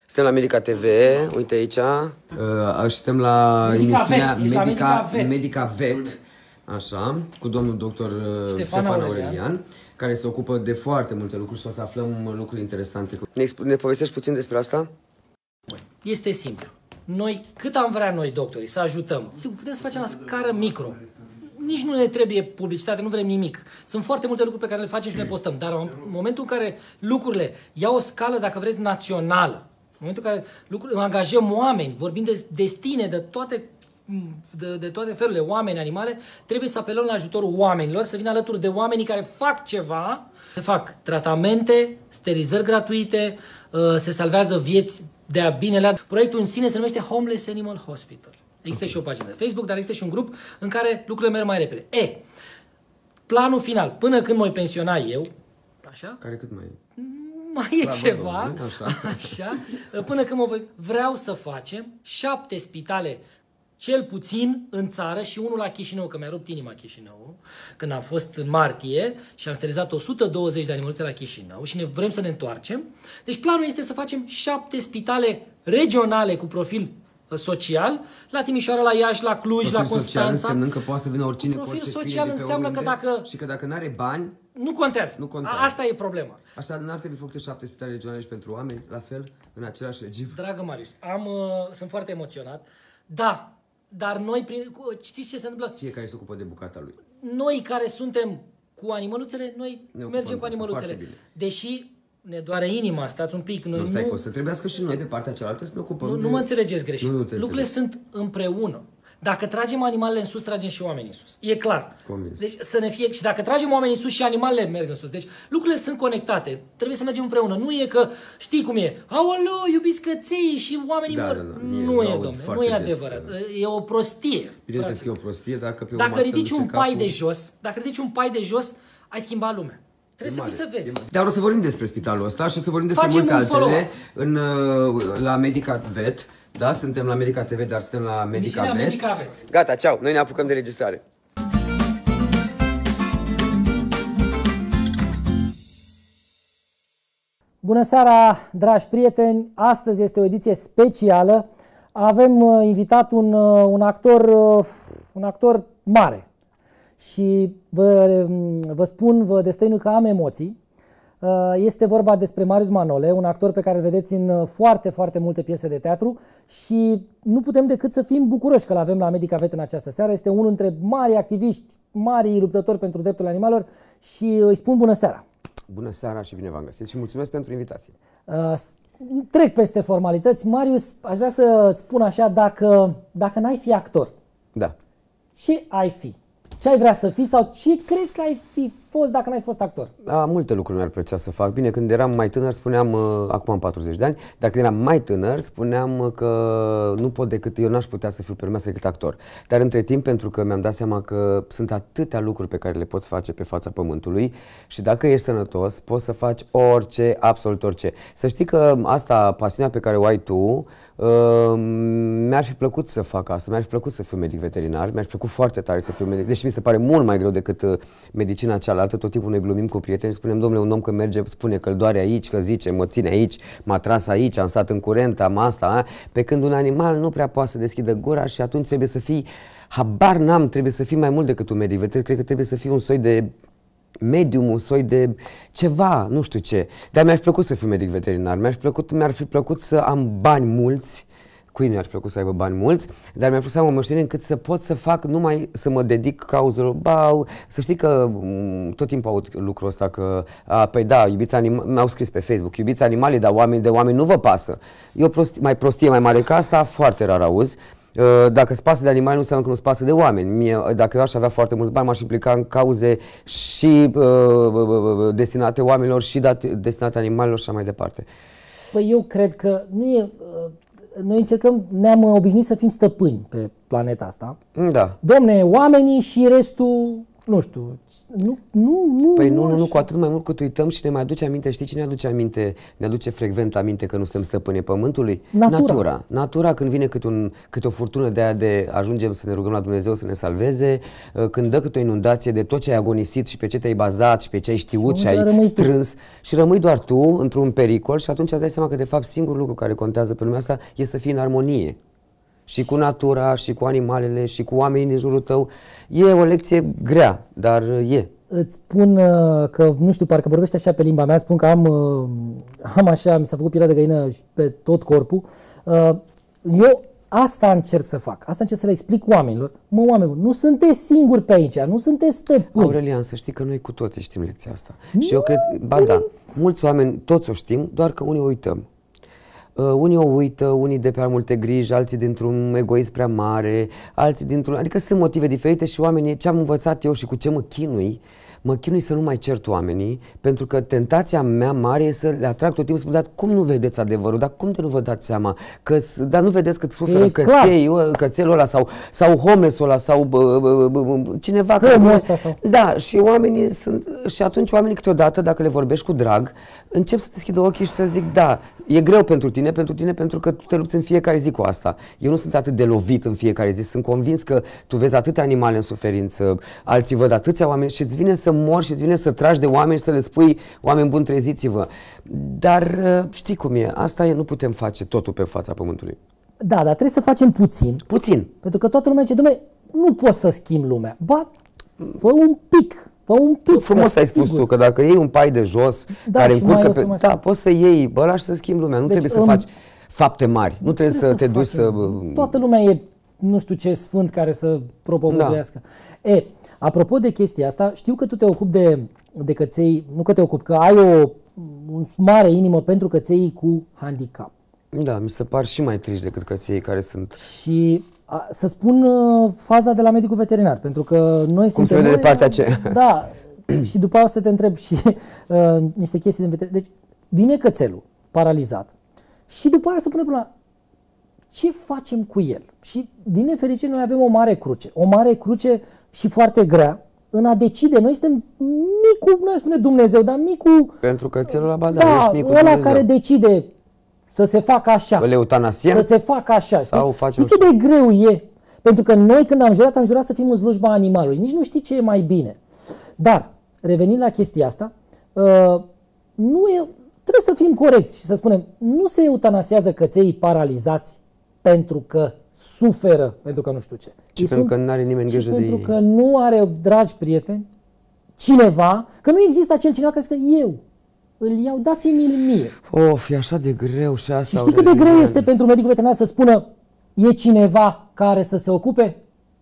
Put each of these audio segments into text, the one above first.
Suntem la Medica TV, uite aici. Suntem la emisiunea Medica Vet, așa, cu domnul doctor Ștefan Aurelian, care se ocupă de foarte multe lucruri și o să aflăm lucruri interesante. Ne povestești puțin despre asta? Este simplu. Noi, cât am vrea noi, doctorii, să ajutăm, sigur, putem să facem la scară micro. Nici nu ne trebuie publicitate, nu vrem nimic. Sunt foarte multe lucruri pe care le facem și le postăm, dar în momentul în care lucrurile iau o scală, dacă vreți, națională, în momentul în care angajăm oameni, vorbim de destine, de toate felurile, oameni, animale, trebuie să apelăm la ajutorul oamenilor, să vină alături de oamenii care fac ceva, se fac tratamente, sterilizări gratuite, se salvează vieți de-a binelea. Proiectul în sine se numește Homeless Animal Hospital. Există și o pagină de Facebook, dar există și un grup în care lucrurile merg mai repede. Planul final, până când mă pensiona eu, așa? Care cât mai e? Mai e ceva, așa, până când vreau să facem 7 spitale cel puțin în țară și unul la Chișinău, că mi-a rupt inima Chișinău, când am fost în martie și am sterilizat 120 de animăluțe la Chișinău și vrem să ne întoarcem. Deci planul este să facem 7 spitale regionale cu profil social, la Timișoara, la Iași, la Cluj, profil la Constanța. Însemnând că poate să vină oricine cu profil orice social înseamnă că dacă... Și că dacă nu are bani... Nu contează. Asta e problema. Așa, n-ar trebui făcute 7 spitale regionale și pentru oameni, la fel, în același regim? Dragă Marius, sunt foarte emoționat. Da, dar noi, știți ce se întâmplă? Fiecare se ocupă de bucata lui. Noi care suntem cu animăluțele, noi mergem cu animăluțele. Deși ne doare inima, stați un pic. Nu, stai, că o să trebuiască și noi pe partea cealaltă să ne ocupăm. Nu mă înțelegeți greșit. Lucrurile sunt împreună. Dacă tragem animalele în sus, tragem și oamenii în sus. E clar. Convins. Deci să ne fie... Și dacă tragem oamenii în sus și animalele merg în sus. Deci lucrurile sunt conectate. Trebuie să mergem împreună. Nu e că, știi cum e, aoleu, iubiți căței și oamenii mor. Nu e, domnule, nu e adevărat. E o prostie. Bineînțeles că e o prostie dacă ridici un pai de jos, ai schimbat lumea. Trebuie să vezi. Dar o să vorbim despre spitalul ăsta și o să vorbim despre multe altele la Medica Vet. Da, suntem la Medica TV, dar suntem la Medica Vet. Gata, ceau, noi ne apucăm de registrare. Bună seara, dragi prieteni! Astăzi este o ediție specială. Avem invitat un actor mare. Și vă spun, vă destăinui că am emoții. Este vorba despre Marius Manole, un actor pe care îl vedeți în foarte, foarte multe piese de teatru și nu putem decât să fim bucuroși că l-avem la Medica Vet în această seară. Este unul dintre mari activiști, mari luptători pentru drepturile animalelor și îi spun bună seara. Bună seara și bine v-am găsit și mulțumesc pentru invitație. Trec peste formalități. Marius, aș vrea să-ți spun așa, dacă n-ai fi actor, da, ce ai fi? Ce ai vrea să fii sau ce crezi că ai fi fost dacă n-ai fost actor? Multe lucruri mi-ar plăcea să fac. Bine, când eram mai tânăr spuneam, acum am 40 de ani, dar când eram mai tânăr spuneam că nu pot decât, eu n-aș putea să fiu pe lumea decât actor. Dar între timp, pentru că mi-am dat seama că sunt atâtea lucruri pe care le poți face pe fața pământului și dacă ești sănătos, poți să faci orice, absolut orice. Să știi că asta, pasiunea pe care o ai tu, mi-ar fi plăcut să fac asta, mi-ar fi plăcut să fiu medic veterinar, mi-ar fi plăcut foarte tare să fiu medic, deși mi se pare mult mai greu decât medicina cealaltă. Tot timpul ne glumim cu prieteni, spunem, domnule, un om că merge, spune că îl doare aici, că zice, mă ține aici, m-a tras aici, am stat în curent, am asta, pe când un animal nu prea poate să deschidă gura și atunci trebuie să fii, habar n-am, trebuie să fii mai mult decât un medic veterinar, cred că trebuie să fii un soi de medium, un soi de ceva, nu știu ce. Dar mi-ar fi plăcut să fiu medic veterinar, mi-ar fi plăcut să am bani mulți. Cui mi-ar fi plăcut să aibă bani mulți, dar mi-ar plăcut să am o moștenire încât să pot să fac numai, să mă dedic cauzelor. Să știi că tot timpul aud lucrul ăsta că, păi da, iubiți animali, mi-au scris pe Facebook, iubiți animalii, dar de oameni nu vă pasă. E o prostie mai mare ca asta, foarte rar auzi. Dacă îți pasă de animali, nu înseamnă că nu-ți pasă de oameni. Dacă eu aș avea foarte mulți bani, m-aș implica în cauze și destinate oamenilor și destinate animalelor și așa mai departe. Păi eu cred că nu e... Noi ne-am obișnuit să fim stăpâni pe planeta asta. Da. Domne, oamenii și restul nu știu, nu. Păi nu, cu atât mai mult cât uităm și ne mai aduce aminte, știi cine aduce aminte, ne aduce frecvent aminte că nu suntem stăpânii Pământului? Natura, când vine câte o furtună de aia de ajungem să ne rugăm la Dumnezeu să ne salveze, când dă câte o inundație de tot ce ai agonisit și pe ce te-ai bazat și pe ce ai știut și ai strâns și rămâi doar tu într-un pericol și atunci îți dai seama că de fapt singurul lucru care contează pe lumea asta e să fii în armonie. Și cu natura, și cu animalele, și cu oamenii din jurul tău. E o lecție grea, dar e. Îți spun că, nu știu, parcă vorbește așa pe limba mea, spun că am așa, mi s-a făcut pielea de găină pe tot corpul. Eu asta încerc să fac, asta încerc să le explic oamenilor. Oameni, nu sunteți singuri pe aici, nu sunteți stăpâni. Aurelian, să știi că noi cu toții știm lecția asta. Și eu cred, da, mulți oameni, toți o știm, doar că unii o uităm. Unii o uită, unii de prea multe griji, alții dintr-un egoism prea mare, alții dintr-un... Adică sunt motive diferite și oamenii, ce am învățat eu și cu ce mă chinui să nu mai cert oamenii, pentru că tentația mea mare e să le atrag tot timpul, să spun, dar cum nu vedeți adevărul, dar cum de nu vă dați seama, dar nu vedeți cât suferă cățelul ăla sau homeless-ul ăla sau cineva Da, și oamenii sunt, și atunci oamenii câteodată, dacă le vorbești cu drag, încep să deschidă ochii și să zic, da, e greu pentru tine, pentru că tu te lupți în fiecare zi cu asta. Eu nu sunt atât de lovit în fiecare zi, sunt convins că tu vezi atâtea animale în suferință, alții văd atâția oameni și îți vine să mori și îți vine să tragi de oameni și să le spui, oameni buni, treziți-vă. Dar știi cum e, asta nu putem face totul pe fața Pământului. Da, dar trebuie să facem puțin. Puțin. Pentru că toată lumea zice, dom'le, nu poți să schimbi lumea. Ba, fă un pic. Frumos ai spus tu, că dacă iei un pai de jos care încurcă pe... Da, poți să iei, lași să schimbi lumea. Nu trebuie să faci fapte mari. Nu trebuie să te duci să... Toată lumea e nu știu ce sfânt care să propovăduiască. Da. Apropo de chestia asta, știu că tu te ocupi de căței, nu că te ocupi, că ai o mare inimă pentru căței cu handicap. Da, mi se par și mai triști decât căței care sunt... Și să spun faza de la medicul veterinar, pentru că noi cum se vede de partea aceea. Da, și după asta te întreb și niște chestii din veterinar. Deci vine cățelul paralizat și după aia se pune problema, ce facem cu el? Și din nefericire noi avem o mare cruce și foarte grea în a decide. Noi suntem micul, nu spune Dumnezeu, dar micul... Pentru cățelul ăla, da, ești ăla care decide să se facă așa. Îl eutanasiem? Să se facă așa. Sau știi cât de greu e? Pentru că noi când am jurat să fim în slujba animalului. Nici nu știi ce e mai bine. Dar, revenind la chestia asta, trebuie să fim corecți și să spunem, nu se eutanasiază căței paralizați pentru că suferă, pentru că nu știu ce. Și pentru că nu are nimeni grijă de ei. Pentru că nu are dragi prieteni, cineva, că nu există acel cineva care zice eu îl iau, dați-mi-l mie. E așa de greu și asta. Și știi cât de greu este pentru medicul veterinar să spună e cineva care să se ocupe?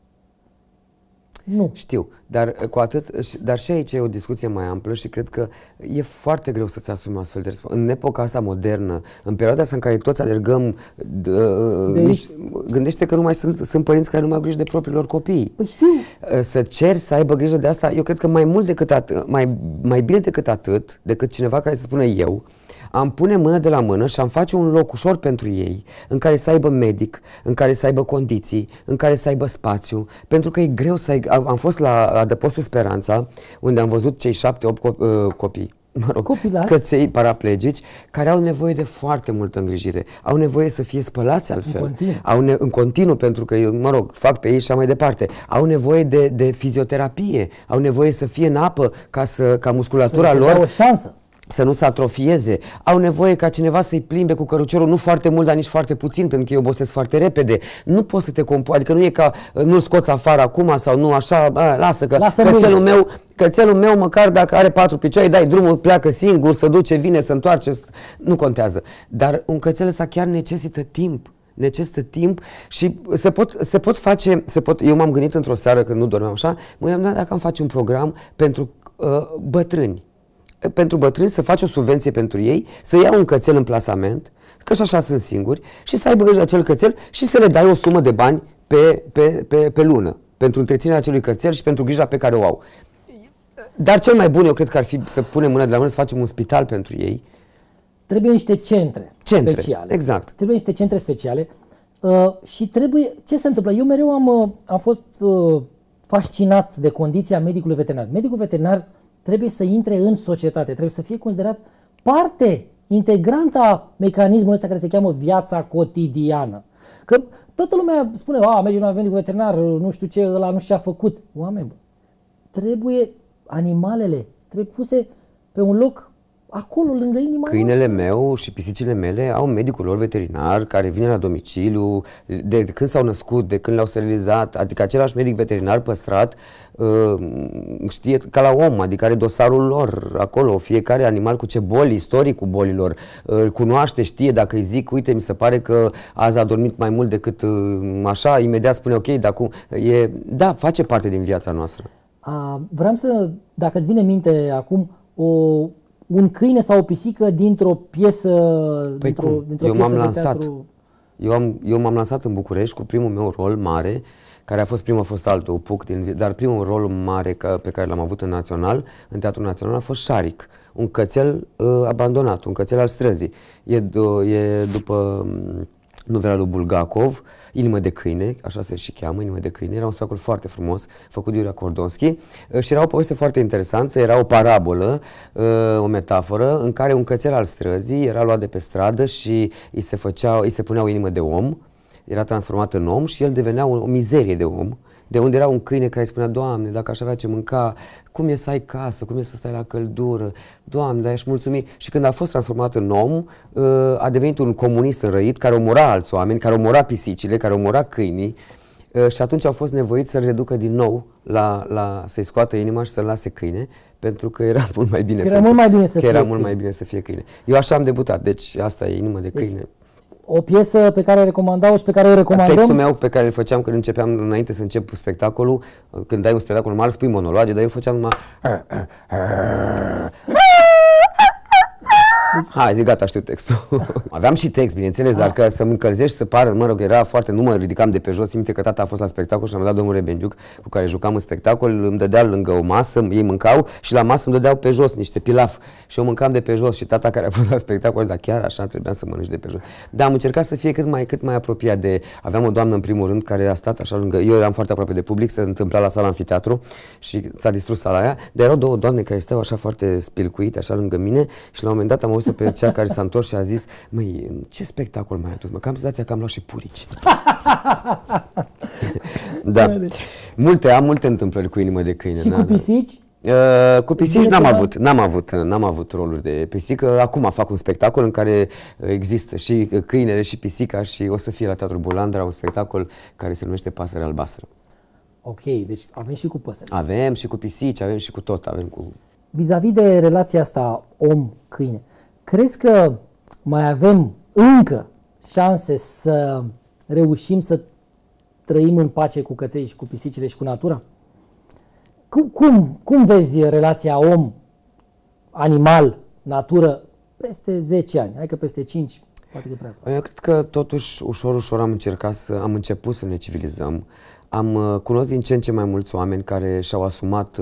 Nu. Știu, dar și aici e o discuție mai amplă și cred că e foarte greu să-ți asumi o astfel de răspundere. În epoca asta modernă, în perioada asta în care toți alergăm, gândește că nu mai sunt părinți care nu mai au grijă de propriilor copii. Păi știu. Să ceri să aibă grijă de asta, eu cred că mai mult decât atât, mai bine decât atât, decât cineva care să spună eu, am pune mână de la mână și am face un loc ușor pentru ei, în care să aibă medic, în care să aibă condiții, în care să aibă spațiu, pentru că e greu să ai... Am fost la adăpostul Speranța, unde am văzut cei 7-8 copii, căței paraplegici, care au nevoie de foarte multă îngrijire. Au nevoie să fie spălați altfel. În continuu, pentru că, fac pe ei și mai departe. Au nevoie de fizioterapie, au nevoie să fie în apă ca musculatura lor... o șansă. Să nu se atrofieze. Au nevoie ca cineva să-i plimbe cu căruciorul, nu foarte mult, dar nici foarte puțin, pentru că ei obosesc foarte repede. Nu poți să te adică nu e ca nu-l scoți afară acum sau nu așa, lasă că cățelul meu măcar dacă are 4 picioare, dai drumul, pleacă singur, se duce, vine, se întoarce, nu contează. Dar un cățel ăsta chiar necesită timp și se pot face, eu m-am gândit într-o seară când nu dormeam așa, mă gândeam dacă am face un program pentru bătrâni. Pentru bătrâni să faci o subvenție pentru ei, să ia un cățel în plasament, că și așa sunt singuri, și să aibă grijă de acel cățel și să le dai o sumă de bani pe lună pentru întreținerea acelui cățel și pentru grija pe care o au. Dar cel mai bun eu cred că ar fi să punem mână de la mână, să facem un spital pentru ei. Trebuie niște centre speciale. Exact. Trebuie niște centre speciale și trebuie... Ce se întâmplă? Eu mereu am fost fascinat de condiția medicului veterinar. Medicul veterinar trebuie să intre în societate, trebuie să fie considerat parte integrantă a mecanismului ăsta care se cheamă viața cotidiană. Că toată lumea spune, merge la medicul veterinar, nu știu ce, ăla nu știu ce a făcut. Oameni, trebuie animalele, trebuie puse pe un loc acolo, lângă inima Câinele noastră. meu și pisicile mele au medicul lor veterinar care vine la domiciliu, de când s-au născut, de când le-au sterilizat, adică același medic veterinar păstrat, știe ca la om, adică are dosarul lor acolo, fiecare animal cu ce boli, istoricul bolilor, îl cunoaște, știe, dacă îi zic, uite, mi se pare că azi a dormit mai mult decât așa, imediat spune ok, dar cum, da, face parte din viața noastră. Vreau să, dacă îți vine în minte acum, un câine sau o pisică dintr-o piesă, Păi cum? Eu m-am lansat. Eu m-am lansat în București cu primul meu rol mare, care a fost altul, Puc, dar primul rol mare pe care l-am avut în Național, în Teatrul Național, a fost Șaric, un cățel abandonat, un cățel al străzii. E după novela lui Bulgakov, Inimă de câine, așa se și cheamă, Inimă de câine. Era un spectacol foarte frumos, făcut de Iulia Cordonski și era o poveste foarte interesantă, era o parabolă, o metaforă, în care un cățel al străzii era luat de pe stradă și îi se punea o inimă de om, era transformat în om și el devenea o mizerie de om. De unde era un câine care spunea, Doamne, dacă aș avea ce mânca, cum e să ai casă, cum e să stai la căldură, Doamne, dar ești mulțumit. Și când a fost transformat în om, a devenit un comunist înrăit care omora alți oameni, care omora pisicile, care omora câinii și atunci au fost nevoiți să-l reducă din nou, să-i scoată inima și să-l lase câine, pentru că era mult mai bine. Era mult mai bine să fie era câine. mult mai bine să fie câine. Eu așa am debutat, deci asta e Inimă de câine. O piesă pe care recomandau și pe care o recomandăm. Textul meu pe care îl făceam când începeam, înainte să încep spectacolul, când dai un spectacol normal, spui monologe, dar eu făceam numai... Hai, zic, gata, știu textul. Aveam și text, bineînțeles, dar că să-mi încălzești, să pară, mă rog, era foarte, nu mă ridicam de pe jos, țin minte că tata a fost la spectacol și am dat domnul Rebenjuc, cu care jucam în spectacol, îmi dădea lângă o masă, ei mâncau și la masă îmi dădeau pe jos niște pilaf și eu mâncam de pe jos și tata care a fost la spectacol, dar chiar așa trebuia să mănânci de pe jos. Da, am încercat să fie cât mai apropiat de... Aveam o doamnă în primul rând care a stat așa lângă, eu eram foarte aproape de public, se întâmpla la sala amfiteatru și s-a distrus sala aia, dar erau două doamne care stau așa foarte spilcuite, așa lângă mine și la un moment dat am auzit pe cea care s-a întors și a zis, măi, ce spectacol mai ai adus, mă, că am senzația că am luat și purici. Da, am multe întâmplări cu Inimă de câine. Și cu pisici? Cu pisici n-am avut roluri de pisică. Acum fac un spectacol în care există și câinele și pisica și o să fie la Teatrul Bulandra un spectacol care se numește Pasărea albastră. Ok, deci avem și cu păsări. Avem și cu pisici, avem și cu tot, avem cu... Vis-a-vis de relația asta om-câine, crezi că mai avem încă șanse să reușim trăim în pace cu căței și cu pisicile și cu natura? Cum vezi relația om-animal-natură peste 10 ani? Hai că peste 5, poate că prea. Eu cred că totuși ușor am început să ne civilizăm. Cunosc din ce în ce mai mulți oameni care și-au asumat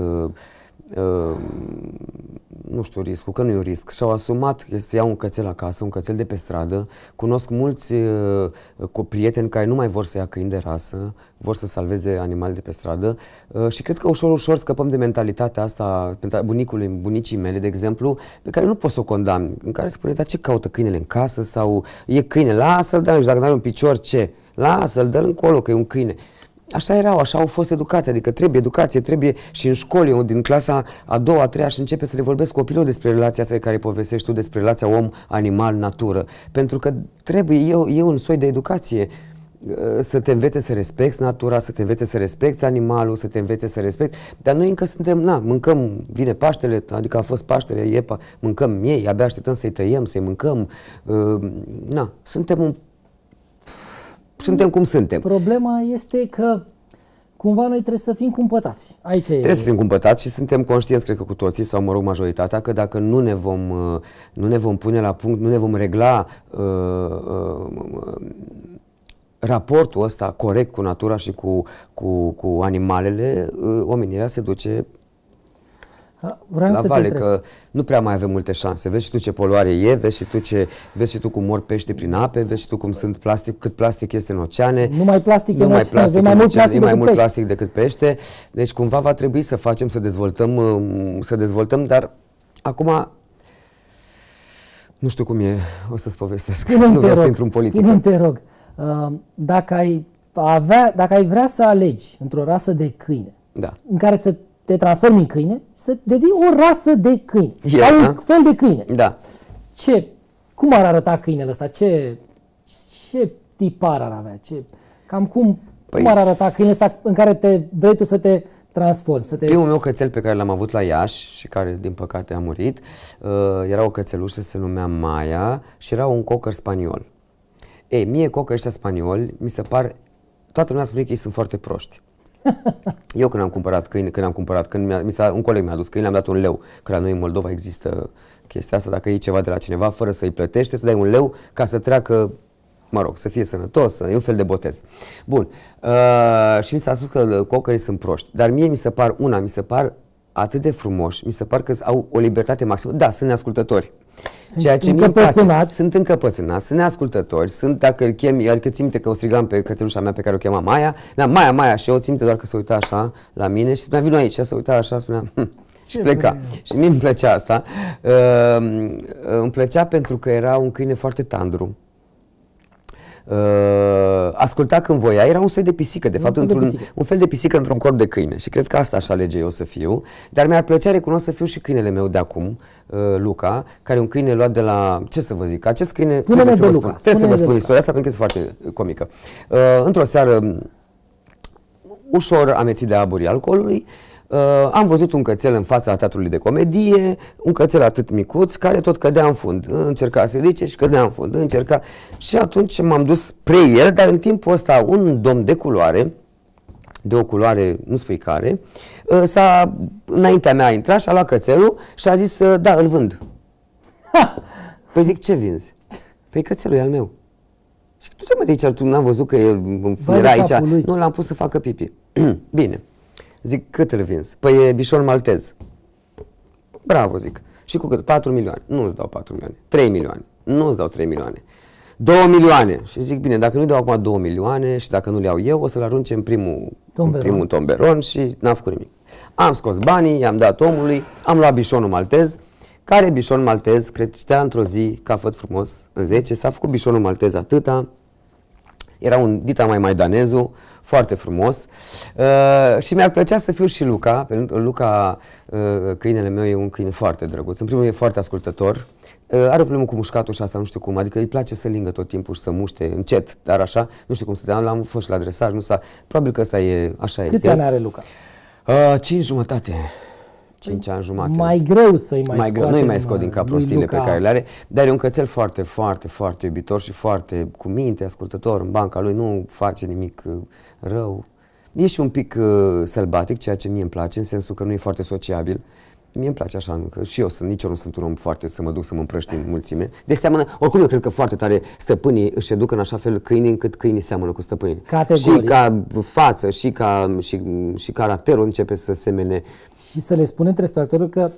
nu știu riscul, că nu e un risc, și-au asumat să iau un cățel acasă, un cățel de pe stradă. Cunosc mulți prieteni care nu mai vor să ia câini de rasă, vor să salveze animale de pe stradă și cred că ușor scăpăm de mentalitatea asta, bunicii mele, de exemplu, pe care nu pot să o condamn, în care spune, dar ce caută câinele în casă sau e câine, lasă-l, dar dacă n-are un picior, ce? Lasă-l, dă-l încolo că e un câine. Așa erau, așa au fost educați, adică trebuie educație, trebuie și în școli, eu din clasa a doua, a treia și începe să le vorbesc copilul despre relația asta de care povestești tu, despre relația om-animal-natură. Pentru că trebuie, e un soi de educație să te învețe să respecti natura, să te învețe să respecti animalul, să te învețe să respecti, dar noi încă suntem, mâncăm, vine Paștele, adică a fost Paștele, mâncăm miei, abia așteptăm să-i tăiem, să-i mâncăm, suntem cum suntem. Problema este că cumva noi trebuie să fim cumpătați. Trebuie să fim cumpătați și suntem conștienți, cred că cu toții, sau mă rog majoritatea, că dacă nu ne vom pune la punct, nu ne vom regla raportul ăsta corect cu natura și cu animalele, omenirea se duce Vreau la să te vale, întreb. că nu prea mai avem multe șanse. Vezi și tu ce poluare e, vezi și tu cum mor pește prin ape, vezi și tu cum sunt plastic, cât plastic este în oceane. Nu mai plastic, Nu mai plastic, mai mult plastic e mai decât mult pește. plastic decât pește. Deci cumva va trebui să facem, să dezvoltăm, dar acum nu știu cum e, o să-ți povestesc. Nu vreau să intru în politică. Spune-mi, te rog, dacă ai vrea să alegi într-o rasă de câine, Da. în care să te transformi în câine, să devii o rasă de câine. Yeah, sau un da? fel de câine. Da. Cum ar arăta câinele ăsta? Ce tipar ar avea? Cum ar arăta câinele ăsta în care vrei tu să te transformi? Primul meu cățel pe care l-am avut la Iași și care din păcate a murit, era o cățelușă, se numea Maia și era un cocker spaniol. Ei, mie cocker ăștia spanioli, mi se par, toată lumea spune că ei sunt foarte proști. Eu când am cumpărat câini, un coleg mi-a adus câini, le-am dat un leu, că la noi în Moldova există chestia asta, dacă iei ceva de la cineva fără să-i plătești, să dai un leu ca să treacă, mă rog, să fie sănătos, e un fel de botez. Bun, și mi s-a spus că cockerii sunt proști, dar mie mi se par atât de frumoși, mi se par că au o libertate maximă. Da, sunt neascultători. Ceea ce mi-e place, sunt încăpățânați, sunt neascultători, sunt, dacă îl chemi, adică țin minte că o strigam pe cățelușa mea pe care o chema Maia, Maia, și eu țin minte doar că se uita așa la mine și spunea, vino aici, și se uita așa, spunea, și pleca. Și mie îmi plăcea asta. Îmi plăcea pentru că era un câine foarte tandru. Asculta când voia, era un soi de pisică, de fapt, un fel de pisică într-un corp de câine și cred că asta aș alege eu să fiu, dar mi-ar plăcea, recunosc, să fiu și câinele meu de acum, Luca, care e un câine luat de la, ce să vă zic, acest câine, trebuie să vă spun istoria asta pentru că este foarte comică. Într-o seară ușor amețit de aburii alcoolului, am văzut un cățel în fața teatrului de comedie, un cățel atât micuț, care tot cădea în fund. Încerca să ridice și cădea în fund. Și atunci m-am dus spre el, dar în timpul ăsta un domn de o culoare, nu spui care, înaintea mea a intrat și a luat cățelul și a zis, da, îl vând. Păi zic, ce vinzi? Păi cățelul e al meu. Zic, du-te mă de aici, tu n-am văzut că el era aici. Nu, l-am pus să facă pipi. Bine. Zic, cât îl vinzi? Păi e bișon maltez. Bravo, zic. Și cu cât? 4 milioane. Nu îți dau 4 milioane. 3 milioane. Nu îți dau 3 milioane. 2 milioane. Și zic, bine, dacă nu-i dau acum 2 milioane și dacă nu le iau eu, o să-l arunce în primul tomberon și n-am făcut nimic. Am scos banii, i-am dat omului, am luat bișonul maltez, care bișon maltez, cred, știa într-o zi, cafăt frumos, în 10, s-a făcut bișonul maltez atâta. Era un dita mai maidanezul, foarte frumos, și mi-ar plăcea să fiu și Luca, pentru că Luca, câinele meu, e un câine foarte drăguț. În primul rând e foarte ascultător, are o problemă cu mușcatul și asta nu știu cum, adică îi place să lingă tot timpul și să muște încet, dar așa, nu știu cum să dea, l-am fost și la dresaj, probabil că ăsta e, așa e. Câți ani are Luca? 5 jumătate. 5 ani jumate. Mai greu să-i mai scoate. Nu-i mai scot din cap prostiile pe care le are, dar e un cățel foarte, foarte, foarte iubitor și foarte cu minte, ascultător în banca lui, nu face nimic rău. E și un pic sălbatic, ceea ce mie îmi place, în sensul că nu e foarte sociabil. Mie îmi place așa, că și eu nici eu nu sunt un om foarte să mă duc să mă împrăști în mulțime. Deci seamănă, oricum eu cred că foarte tare stăpânii își educă în așa fel câinii încât câinii seamănă cu stăpânii. Categoric. Și ca față, și caracterul începe să semene. Și să le spunem telespectatorilor că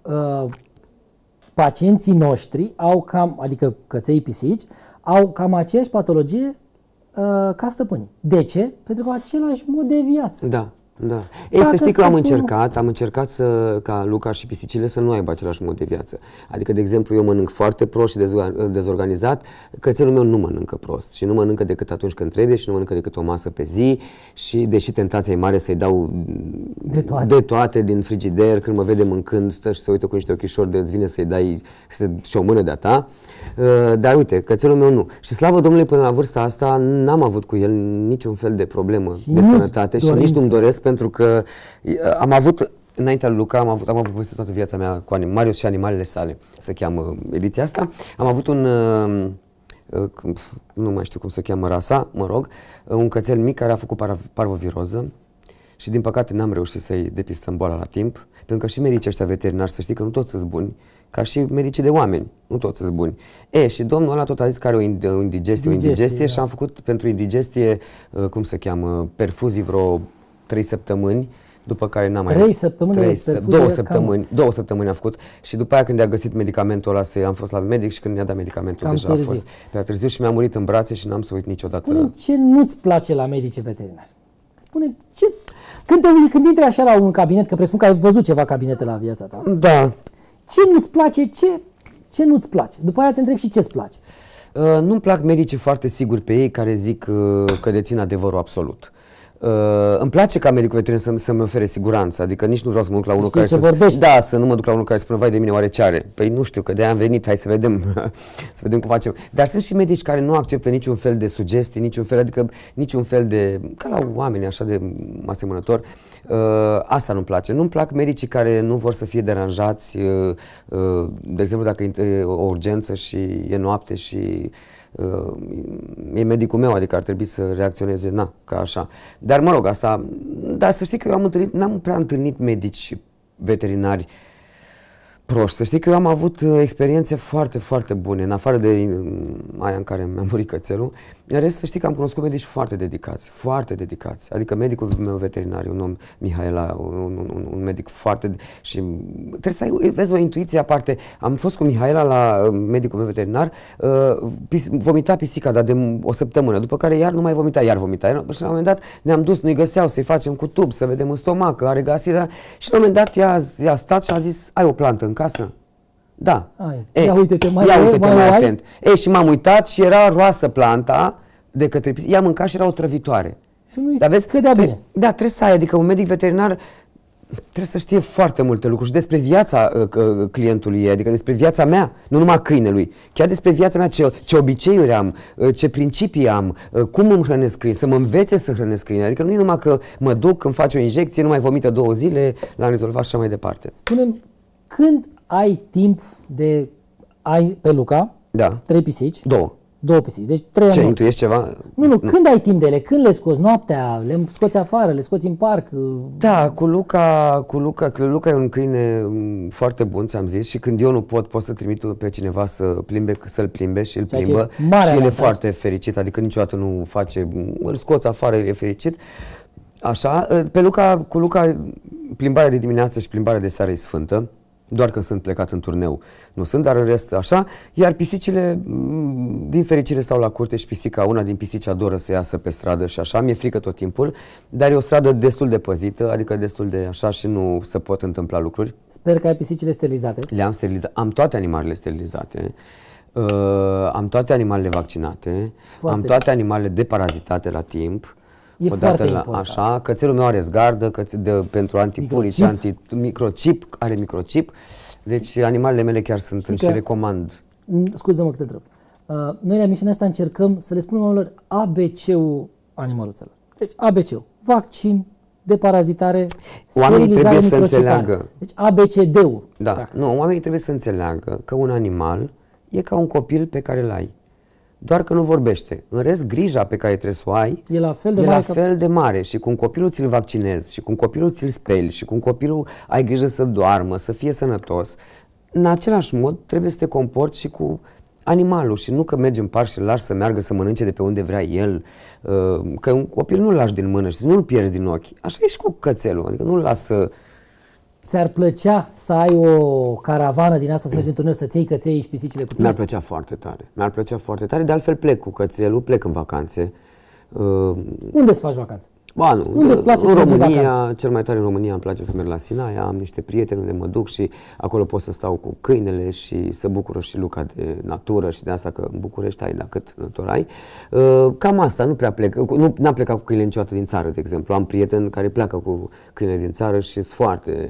pacienții noștri adică căței pisici, au cam aceeași patologie ca stăpânii. De ce? Pentru că au același mod de viață. Da. Da. Ei, să știi că am încercat ca Luca și pisicile să nu aibă același mod de viață. Adică, de exemplu, eu mănânc foarte prost și dezorganizat, cățelul meu nu mănâncă prost și nu mănâncă decât atunci când trebuie și nu mănâncă decât o masă pe zi și, deși tentația e mare să-i dau de toate din frigider, când mă vede mâncând, stă și se uită cu niște ochișori de îți vine să-i dai și o mână de-a ta. Dar uite, cățelul meu nu. Și slavă Domnului, până la vârsta asta n-am avut cu el niciun fel de problemă de sănătate și nici nu-mi doresc, pentru că am avut, înaintea lui Luca, am avut povestit toată viața mea cu Marius și animalele sale, se cheamă ediția asta. Am avut nu mai știu cum se cheamă rasa, mă rog, un cățel mic care a făcut parvoviroză și din păcate n-am reușit să-i depistăm boala la timp, pentru că și medicii ăștia veterinari, să știi că nu toți sunt buni, ca și medicii de oameni, nu toți sunt buni. Și domnul ăla tot a zis că are o indigestie și am făcut pentru indigestie, cum se cheamă, perfuzii vreo 3 săptămâni, după care n-am mai... 3 săptămâni de perfuzie? 2 săptămâni a făcut și după aia când a găsit medicamentul ăla, am fost la medic și când mi-a dat medicamentul deja a fost prea târziu și mi-a murit în brațe și n-am să uit niciodată. Spune-mi ce nu-ți place la medicii veterinari. Spune-mi ce... Când intri așa la un cabinet, că presupun că ai văzut ceva cabinete la viața ta. Da. Ce nu-ți place, ce nu-ți place? După aia te întreb și ce-ți place. Nu-mi plac medicii foarte siguri pe ei care zic că dețin adevărul absolut. Îmi place ca medicul veterinar să-mi ofere siguranță, adică nici nu vreau să mă duc la unul care să nu mă duc la unul care spune vai de mine, oare ce are? Păi nu știu, că de-aia am venit, hai să vedem, să vedem cum facem. Dar sunt și medici care nu acceptă niciun fel de sugestii, niciun fel de, ca la oameni așa de asemănător. Asta nu-mi place. Nu-mi plac medicii care nu vor să fie deranjați, de exemplu dacă e o urgență și e noapte și e medicul meu, adică ar trebui să reacționeze, ca așa. Dar mă rog, dar să știi că eu n-am prea întâlnit medici veterinari proști. Să știi că eu am avut experiențe foarte, foarte bune, în afară de aia în care mi-a murit cățelul. În rest, să știi că am cunoscut medici foarte dedicați, foarte dedicați. Adică medicul meu veterinar, un om, Mihaela, un medic foarte... Și trebuie să ai, vezi, o intuiție aparte. Am fost cu Mihaela la medicul meu veterinar, vomita pisica, dar de o săptămână, după care iar nu mai vomita, iar vomita. Și la un moment dat ne-am dus, nu-i găseau, să-i facem cu tub, să vedem în stomac, că are gastrită. Și la un moment dat ea stat și a zis, ai o plantă în casă? Da. Ia uite-te mai atent. Și m-am uitat și era roasă planta de către pisică. Ea mânca și era otrăvitoare. Și nu-i cădea bine. Da, trebuie să ai, adică un medic veterinar trebuie să știe foarte multe lucruri și despre viața clientului ei, adică despre viața mea, nu numai câinelui, chiar despre viața mea, ce obiceiuri am, ce principii am, cum îmi hrănesc câini, să mă învețe să hrănesc câini, adică nu e numai că mă duc, îmi face o injecție, nu mai vomită 2 zile, l-am rezolvat și așa mai departe. Spune-mi, când ai timp ai pe Luca, 3 pisici. 2 pisici, deci 3 Ce, intuiești ceva? Nu, când ai timp de ele? Când le scoți? Noaptea? Le scoți afară? Le scoți în parc? Da, cu Luca e un câine foarte bun, ți-am zis, și când eu nu pot să trimit pe cineva să-l plimbe și îl plimbă. Și el e foarte fericit, adică niciodată nu face, îl scoți afară, el e fericit. Așa, cu Luca plimbarea de dimineață și plimbarea de seară e sfântă. Doar când sunt plecat în turneu nu sunt, dar în rest așa. Iar pisicile, din fericire, stau la curte și una din pisici adoră să iasă pe stradă și așa. Mi-e frică tot timpul, dar e o stradă destul de păzită, adică destul de așa și nu se pot întâmpla lucruri. Sper că ai pisicile sterilizate. Le-am sterilizat, am toate animalele sterilizate, am toate animalele vaccinate, am toate animalele deparazitate la timp. E foarte important. Așa, cățelul meu are zgardă pentru antipurici, microchip, are microchip. Deci animalele mele chiar sunt și recomand. Scuză-mă că te întreb. Noi la emisiunea asta încercăm să le spunem oamenilor ABC-ul animăluțelor. Deci ABC-ul, vaccin, deparazitare, sterilizare, microchipare. Deci ABCD-ul. Da, oamenii trebuie să înțeleagă că un animal e ca un copil pe care îl ai. Doar că nu vorbește. În rest, grija pe care trebuie să o ai e la fel de mare. Și cum copilul ți-l vaccinezi, și cum copilul ți-l speli, și cum copilul ai grijă să doarmă, să fie sănătos, în același mod trebuie să te comporți și cu animalul. Și nu că mergi în parc și îl lași să meargă să mănânce de pe unde vrea el, că un copil nu-l lași din mână și nu-l pierzi din ochi. Așa e și cu cățelul, adică nu-l lasă. Ți-ar plăcea să ai o caravană din asta, să mergi în turneu, să-ți iei căței și pisicile cu tine? Mi-ar plăcea foarte tare. Mi-ar plăcea foarte tare. De altfel plec cu cățelul, plec în vacanțe. Unde îți faci vacanțe? Unde îți place în România, cel mai tare în România îmi place să merg la Sinaia, am niște prieteni unde mă duc și acolo pot să stau cu câinele și să bucură și Luca de natură și de asta că în București ai la cât natură ai. Cam asta, nu prea plec. N-am plecat cu câinele niciodată din țară, de exemplu. Am prieteni care pleacă cu câinele din țară și sunt foarte...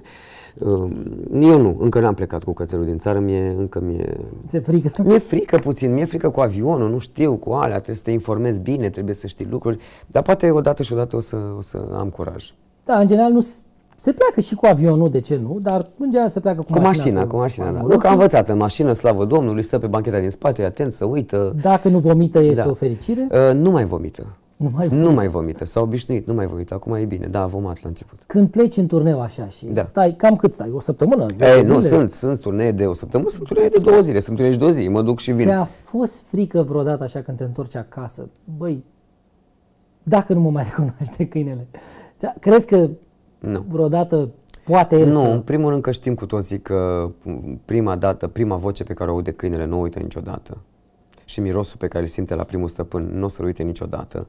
Eu nu, încă n-am plecat cu cățelul din țară, Ți-e frică? Mi-e frică puțin, mi-e frică cu avionul, nu știu, cu alea, trebuie să te informezi bine, trebuie să știi lucruri, dar poate odată o să am curaj. Da, în general se pleacă și cu avionul, de ce nu, dar în general se pleacă cu mașina. Cu mașina, da. Nu că am învățat în mașină, slavă Domnului, stă pe bancheta din spate, e atent, să uită. Dacă nu vomită, este o fericire? Nu mai vomită. Nu mai vomită, s-a obișnuit, nu mai vomită, acum e bine, da, a vomat la început. Când pleci în turneu așa și stai, cam cât stai? O săptămână? Nu, sunt turnee de o săptămână, sunt turnee de 2 zile, sunt turnee de 2 zile, mă duc și vin. Ți-a fost frică vreodată așa când te întorci acasă? Băi, dacă nu mă mai recunoaște câinele, crezi că Nu. vreodată poate el Nu, să... în primul rând că știm cu toții că prima voce pe care o aude câinele nu o uită niciodată. Și mirosul pe care îl simte la primul stăpân nu o să-l uite niciodată.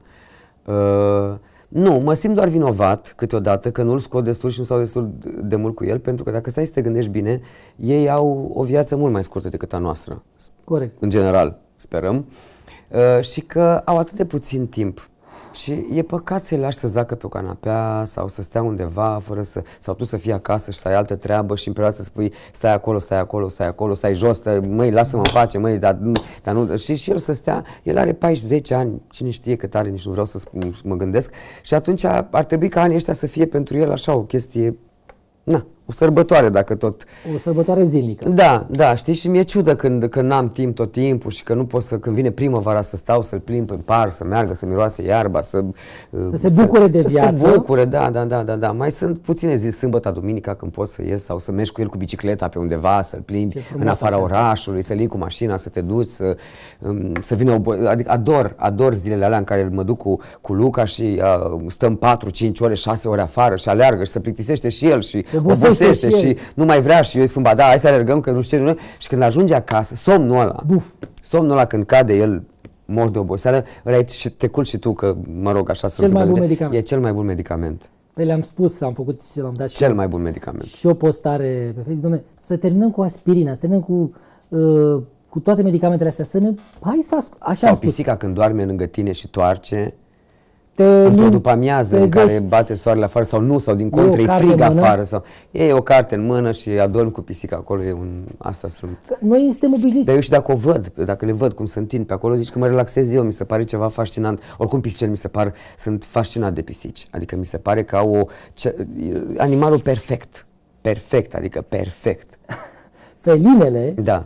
Nu, mă simt doar vinovat câteodată că nu-l scot destul și nu stau destul de mult cu el, pentru că dacă stai să te gândești bine, ei au o viață mult mai scurtă decât a noastră. Corect. În general, sperăm. Și că au atât de puțin timp. Și e păcat să-i lași să zacă pe o canapea sau să stea undeva sau tu să fii acasă și să ai altă treabă și în perioada să spui stai acolo, stai acolo, stai acolo, stai jos, măi, lasă-mă în pace, măi, dar nu, și el să stea, el are 10 ani, cine știe cât are, nici nu vreau să mă gândesc, și atunci ar trebui ca anii ăștia să fie pentru el așa o chestie, o sărbătoare dacă tot. O sărbătoare zilnică. Da, știi, și mi-e ciudă când n-am timp tot timpul și că nu pot când vine primăvara să stau, să-l plimb în parc, să meargă, să miroase iarba, să se bucure de viață. Să se bucure, da. Mai sunt puține zile, sâmbătă, duminica, când poți să ies sau să mergi cu el cu bicicleta pe undeva, să-l plimbi în afara orașului, să-l iei cu mașina, să te duci, să vină adică ador zilele alea în care mă duc cu Luca și stăm 4-5 ore, 6 ore afară și aleargă și se plictisește și el și obosește și nu mai vrea și eu îi spun, ba da, hai să alergăm că nu știu ce, și când ajunge acasă, somnul ăla când cade el mort de oboseală, ăla și te culci și tu că, mă rog, așa să e cel mai bun medicament. Păi le-am spus, am făcut și l-am dat și cel mai bun medicament. Și o postare pe Facebook, dom'le, să terminăm cu aspirina, să terminăm cu toate medicamentele astea, hai să așa sau pisica când doarme lângă tine și toarce într-o după amiază în care bate soarele afară sau din contră e frig afară sau e o carte în mână și adormi cu pisica acolo, asta sunt. Noi suntem obișnuiți. Dar eu și dacă le văd cum se întind pe acolo, zici că mă relaxez eu, mi se pare ceva fascinant. Oricum pisicile sunt fascinat de pisici, adică mi se pare că au animalul perfect, adică perfect. Felinele? Da.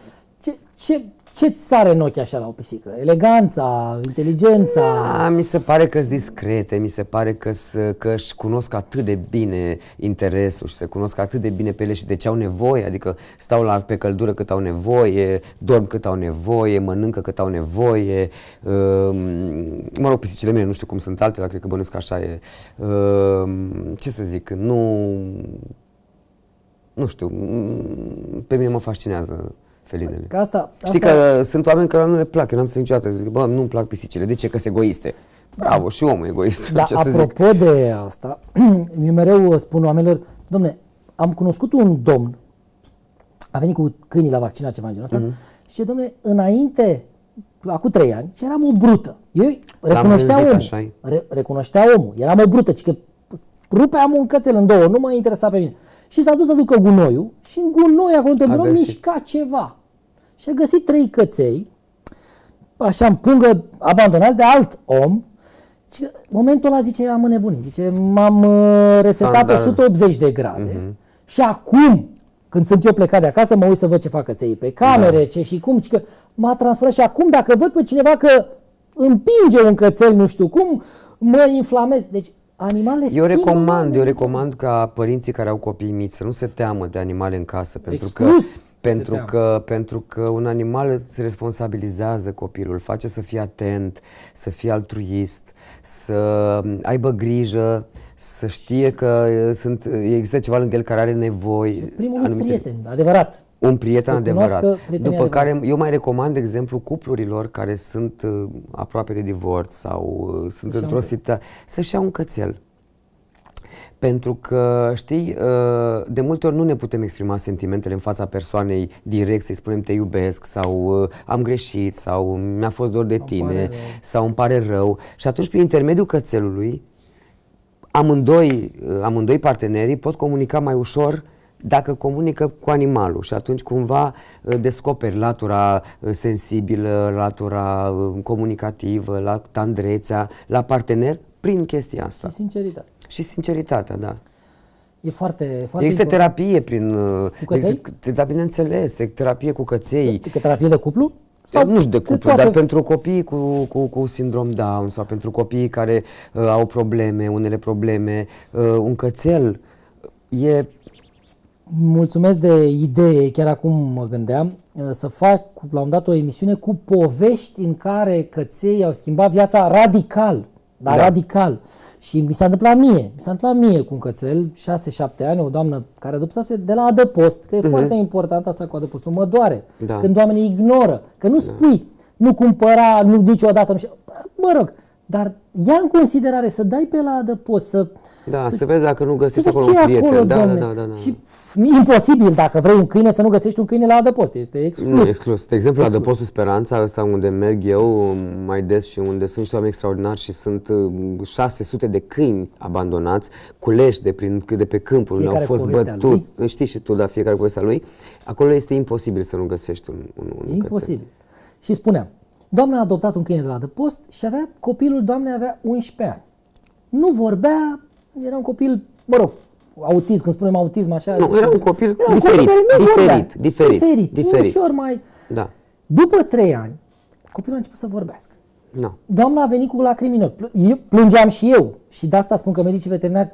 Ce-ți sare în ochi așa la o pisică? Eleganța, inteligența? Mi se pare că-s discrete, mi se pare că își cunosc atât de bine interesul și se cunosc atât de bine pe ele și de ce au nevoie, adică stau pe căldură cât au nevoie, dorm cât au nevoie, mănâncă cât au nevoie. Mă rog, pisicile mele, nu știu cum sunt altele, cred că bănuiesc că așa e. Ce să zic, nu știu, pe mine mă fascinează felinele. Știi că sunt oameni care nu le plac, eu n-am să niciodată, zic, bă, nu-mi plac pisicile, de ce? Că sunt egoiste. Bravo, și omul egoist. Dar apropo de asta, eu mereu spun oamenilor, dom'le, am cunoscut un domn, a venit cu câinii la vaccinat, ceva în genul ăsta, și dom'le, înainte, acum 3 ani, eram o brută. Eu recunoștea omul, eram o brută, ci că rupeam un cățel în două, nu mă interesa pe mine. Și s-a dus să ducă gunoiul și în gunoi acolo de birou mișca ceva. Și a găsit 3 căței, așa în pungă, abandonați de alt om. Și în momentul ăla zice, am înnebunit, zice, m-am resetat 180 de grade și acum, când sunt eu plecat de acasă, mă uit să văd ce fac căței pe camere, ce și cum, că m-a transformat și acum dacă văd pe cineva că împinge un cățel, nu știu cum, mă inflamez. Deci animalele eu recomand ca părinții care au copii mici să nu se teamă de animale în casă, pentru că un animal îți responsabilizează copilul, îl face să fie atent, să fie altruist, să aibă grijă, să știe că există ceva lângă el care are nevoi. Primul prieten, adevărat. Un prieten adevărat. După care eu mai recomand, de exemplu, cuplurilor care sunt aproape de divorț sau sunt într-o situație, să-și ia un cățel. Pentru că, știi, de multe ori nu ne putem exprima sentimentele în fața persoanei direct, să-i spunem te iubesc sau am greșit sau mi-a fost dor de tine sau îmi pare rău. Și atunci, prin intermediul cățelului, amândoi partenerii pot comunica mai ușor dacă comunică cu animalul și atunci cumva descoperi latura sensibilă, latura comunicativă, la tandrețea, la partener prin chestia asta. Și sinceritatea, da. E foarte există terapie bineînțeles, terapie cu căței. Terapie de cuplu? Nu știu de cuplu, dar pentru copiii cu sindrom Down sau pentru copiii care au probleme, unele probleme, un cățel e... Mulțumesc de idee, chiar acum mă gândeam să fac la un dat o emisiune cu povești în care căței au schimbat viața radical dar radical. Și mi s-a întâmplat mie cu un cățel, 6-7 ani, o doamnă care adoptase de la adăpost, că e foarte important asta cu adăpostul, mă doare. Când oamenii ignoră, că nu spui, nu cumpăra, nu niciodată, nu știu, mă rog, dar ia în considerare să dai pe la adăpost, să vezi dacă nu găsești acolo un prieten. Acolo, da. Și imposibil, dacă vrei un câine, să nu găsești un câine la adăpost. Este exclus. Nu, exclus. De exemplu, la adăpostul Speranța, ăsta unde merg eu mai des și unde sunt niște oameni extraordinari și sunt 600 de câini abandonați, culeși de pe câmpuri, unde au fost bătut. Știi și tu, fiecare povestea lui. Acolo este imposibil să nu găsești un imposibil. cățel. Și spuneam, doamna a adoptat un câine de la adăpost și copilul doamnei avea 11 ani. Nu vorbea, era un copil, mă rog, autism, când spunem autism așa... Nu, era un copil diferit. Ușor mai... Da. După 3 ani, copilul a început să vorbească. No. Doamna a venit cu lacrimi în ochi. Plângeam și eu. Și de asta spun că medicii veterinari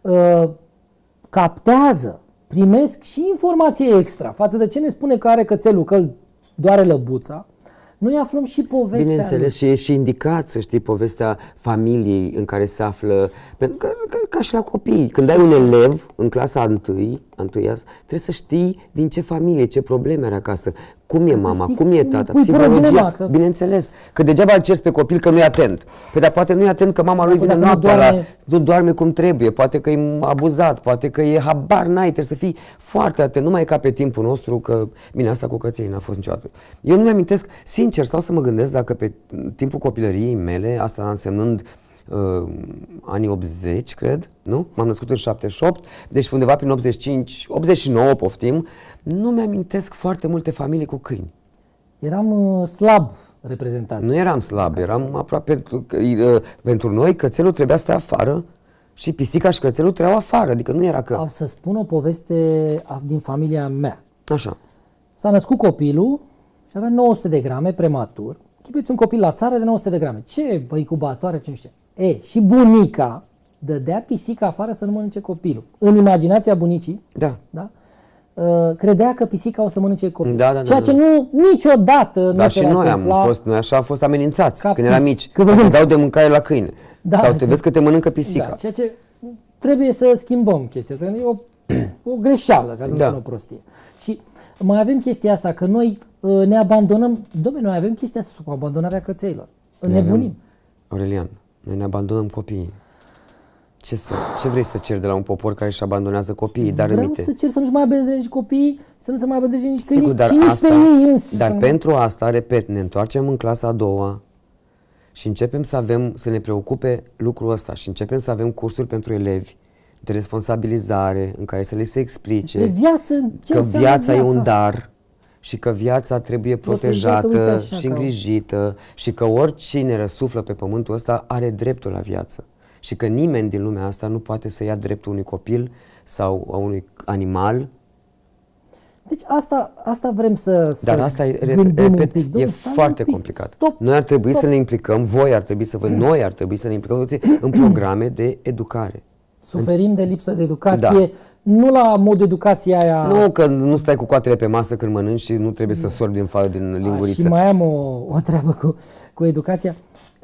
captează, primesc și informație extra față de ce ne spune că are cățelul, că îl doare lăbuța. Noi aflăm și povestea. Bineînțeles, și e și indicat să știi povestea familiei în care se află, pentru că, ca și la copii. Când ai un elev în clasa întâia, trebuie să știi din ce familie, ce probleme are acasă, cum e mama, cum e tata, psihologia, bineînțeles. Că degeaba îl cerți pe copil că nu e atent. Păi dar poate nu e atent că mama lui vine noaptea, nu doarme cum trebuie, poate că e abuzat, poate că e habar n-ai, trebuie să fii foarte atent, nu mai e ca pe timpul nostru, că bine, asta cu căței n-a fost niciodată. Eu nu mi-amintesc, sincer, stau să mă gândesc dacă pe timpul copilăriei mele, asta însemnând anii 80, cred, nu? M-am născut în 78, deci undeva prin 85, 89, poftim, nu mi-amintesc foarte multe familii cu câini. Eram slab reprezentați. Nu eram slab, eram aproape... Pentru noi, cățelul trebuia să stea afară și pisica și cățelul trebuiau afară, adică nu era că... Am să spun o poveste din familia mea. Așa. S-a născut copilul și avea 900 de grame prematur. Chipuiți un copil la țară de 900 de grame. Ce incubatoare, ce nu știu. Și bunica dădea pisica afară să nu mănânce copilul. În imaginația bunicii, credea că pisica o să mănânce copilul. Ceea ce nu niciodată nu se va întâmpla. Noi așa am fost amenințați când eram mici. Că te dau de mâncare la câine. Sau te vezi că te mănâncă pisica. Da, ceea ce trebuie să schimbăm chestia asta. E o greșeală, ca să nu spun o prostie. Și mai avem chestia asta, că noi ne abandonăm. Dom'le, noi avem chestia asta cu abandonarea cățeilor. Înnebunim. Aurelian, noi ne abandonăm copiii. Ce vrei să ceri de la un popor care își abandonează copiii? Vreau să cer să nu-și mai abandoneze copiii, să nu se mai abandoneze nici câinii, sigur, și nici pe ei înși. Dar pentru asta, repet, ne întoarcem în clasa a doua și începem să ne preocupe lucrul ăsta și începem să avem cursuri pentru elevi de responsabilizare în care să le se explice că viața e un dar și că viața trebuie protejată și îngrijită și că oricine răsuflă pe pământul ăsta are dreptul la viață și că nimeni din lumea asta nu poate să ia dreptul unui copil sau a unui animal. Deci asta vrem să Dar asta e foarte complicat. Noi ar trebui să ne implicăm, voi ar trebui să noi ar trebui să ne implicăm în programe de educare. Suferim de lipsă de educație, nu la modul educației aia... Nu, că nu stai cu coatele pe masă când mănânci și nu trebuie să sorbi din linguriță. Și mai am o treabă cu educația.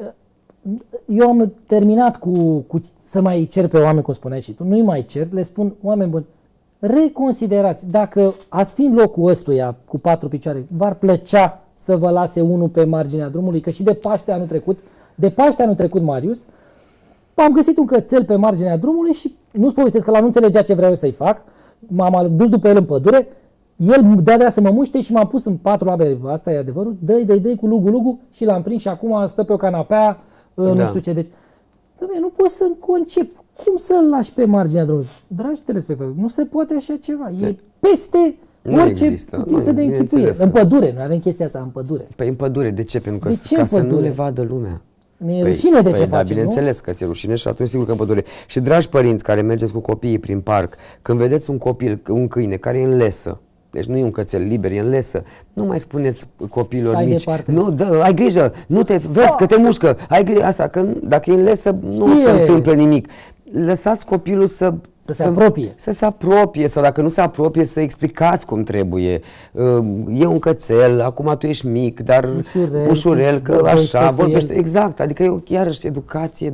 Eu am terminat cu să mai cer pe oameni, cum spuneai și tu, nu-i mai cer, le spun, oameni buni, reconsiderați, dacă ați fi în locul ăstuia cu 4 picioare, v-ar plăcea să vă lase unul pe marginea drumului, că și de Paște anul trecut, Marius, am găsit un cățel pe marginea drumului și nu-ți povestesc că la nu înțelegea ce vreau eu să-i fac, m-am dus după el în pădure, el dădea să mă muște și m-am pus în patru labe, asta e adevărul, dă-i cu lugu și l-am prins și acum stă pe o canapea, nu știu ce, deci, dom'le, nu pot să-mi concep cum să-l lași pe marginea drumului. Dragi telespectatori, nu se poate așa ceva, e peste orice putință de închipuire. În pădure, noi avem chestia asta în pădure. Păi în pădure, de ce? Pentru că ca să nu le vadă lumea. Ne e rușine de ce facem, bineînțeles că ți-e rușine și atunci sigur că în pădure. Și dragi părinți care mergeți cu copiii prin parc, când vedeți un copil, un câine care e în lesă, deci nu e un cățel liber, e în lesă, nu mai spuneți copiilor mici, nu, ai grijă, nu te vezi că te mușcă, ai grijă asta, că dacă e în lesă nu se întâmplă nimic. lăsați copilul să se apropie. Să se apropie, sau dacă nu se apropie, să explicați cum trebuie. E un cățel, acum tu ești mic, dar ușurel că așa, vorbește. Exact, adică eu iarăși educație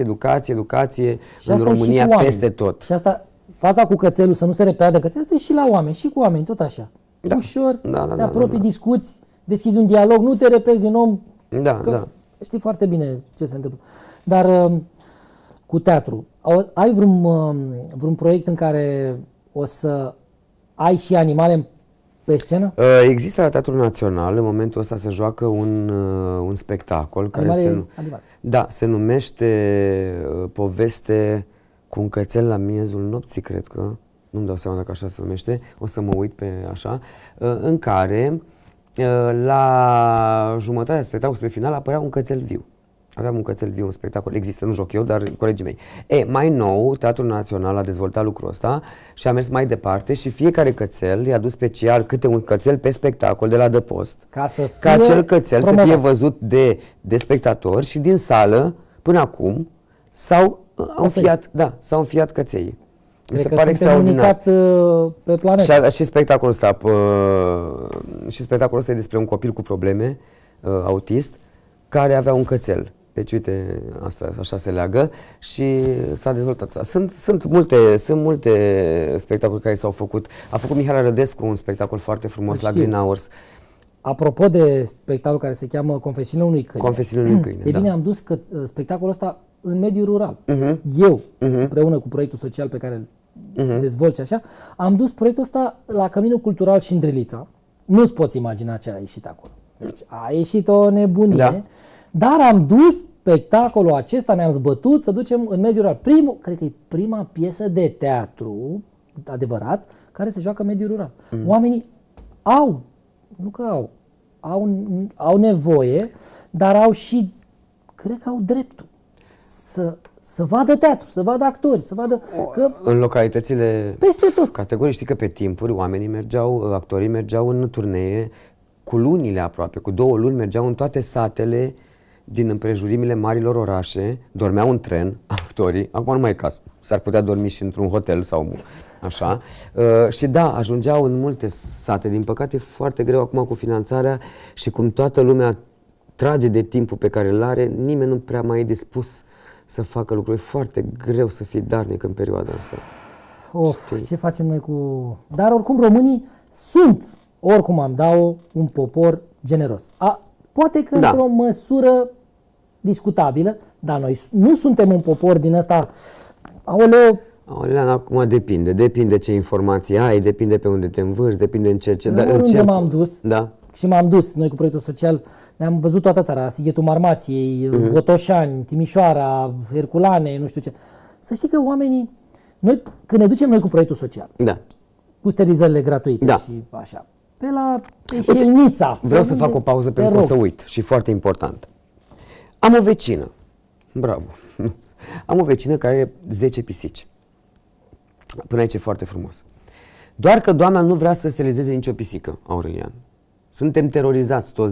în România peste tot. Și asta, faza cu cățelul, să nu se repeadă cățelul, asta e și la oameni, și cu oameni, tot așa. Da. Ușor, te apropii, discuți, deschizi un dialog, nu te repezi în om. Da. Știi foarte bine ce se întâmplă. Dar cu teatru, ai vreun proiect în care o să ai și animale pe scenă? Există la Teatrul Național, în momentul ăsta se joacă un spectacol care se numește Poveste cu un cățel la miezul nopții, cred că, nu-mi dau seama dacă așa se numește, o să mă uit pe așa, în care la jumătatea spectacolului, spre final, apărea un cățel viu. Aveam un cățel viu în spectacol, există, nu joc eu, dar colegii mei. Mai nou, Teatrul Național a dezvoltat lucrul ăsta și a mers mai departe și fiecare cățel i-a dus special câte un cățel pe spectacol de la adăpost, ca acel cățel să fie văzut de spectatori și din sală, până acum, s-au înfiat căței. Mi se pare extraordinar. Pe planetă. Și spectacolul ăsta e despre un copil cu probleme, autist, care avea un cățel. Deci, uite, asta așa se leagă și s-a dezvoltat. Sunt multe spectacole care s-au făcut. A făcut Mihai Rădescu un spectacol foarte frumos la Green Hours. Apropo de spectacolul care se cheamă Confesiunile unui câine. Confesiunile unui câine, bine, am dus spectacolul ăsta în mediul rural. Eu, împreună cu proiectul social pe care îl dezvolt și așa, am dus proiectul ăsta la Căminul Cultural Șindrilița. Nu-ți poți imagina ce a ieșit acolo. Deci a ieșit o nebunie, dar am dus spectacolul acesta, ne-am zbătut să ducem în mediul rural. Cred că e prima piesă de teatru, adevărat, care se joacă în mediul rural. Oamenii au nevoie, dar au și, cred că au dreptul să vadă teatru, să vadă actori, să vadă că în localitățile peste tot. Categorii, știi că pe timpuri actorii mergeau în turnee cu lunile aproape, cu 2 luni mergeau în toate satele din împrejurimile marilor orașe, dormeau în tren, actorii, acum nu mai e caz, s-ar putea dormi și într-un hotel sau așa, și ajungeau în multe sate, din păcate e foarte greu acum cu finanțarea și cum toată lumea trage de timpul pe care îl are, nimeni nu prea mai e dispus să facă lucruri. E foarte greu să fii darnic în perioada asta. Ce facem noi cu... Dar oricum românii sunt, oricum un popor generos. Poate că într-o măsură discutabilă, dar noi nu suntem un popor din ăsta. Aoleu, acum depinde ce informații ai, depinde pe unde te învârți, depinde în ce... unde m-am dus. Da. Și m-am dus, noi cu proiectul social, ne-am văzut toată țara, Sighetul Marmației, Botoșani, Timișoara, Herculane, nu știu ce. Să știi că oamenii, când ne ducem noi cu proiectul social, cu sterilizările gratuite și așa, pe la Eșelnița. Vreau să fac o pauză pentru că o să uit și foarte important. Am o vecină, bravo, am o vecină care are 10 pisici. Până aici e foarte frumos. Doar că doamna nu vrea să sterilizeze nicio pisică, Aurelian. Suntem terorizați toți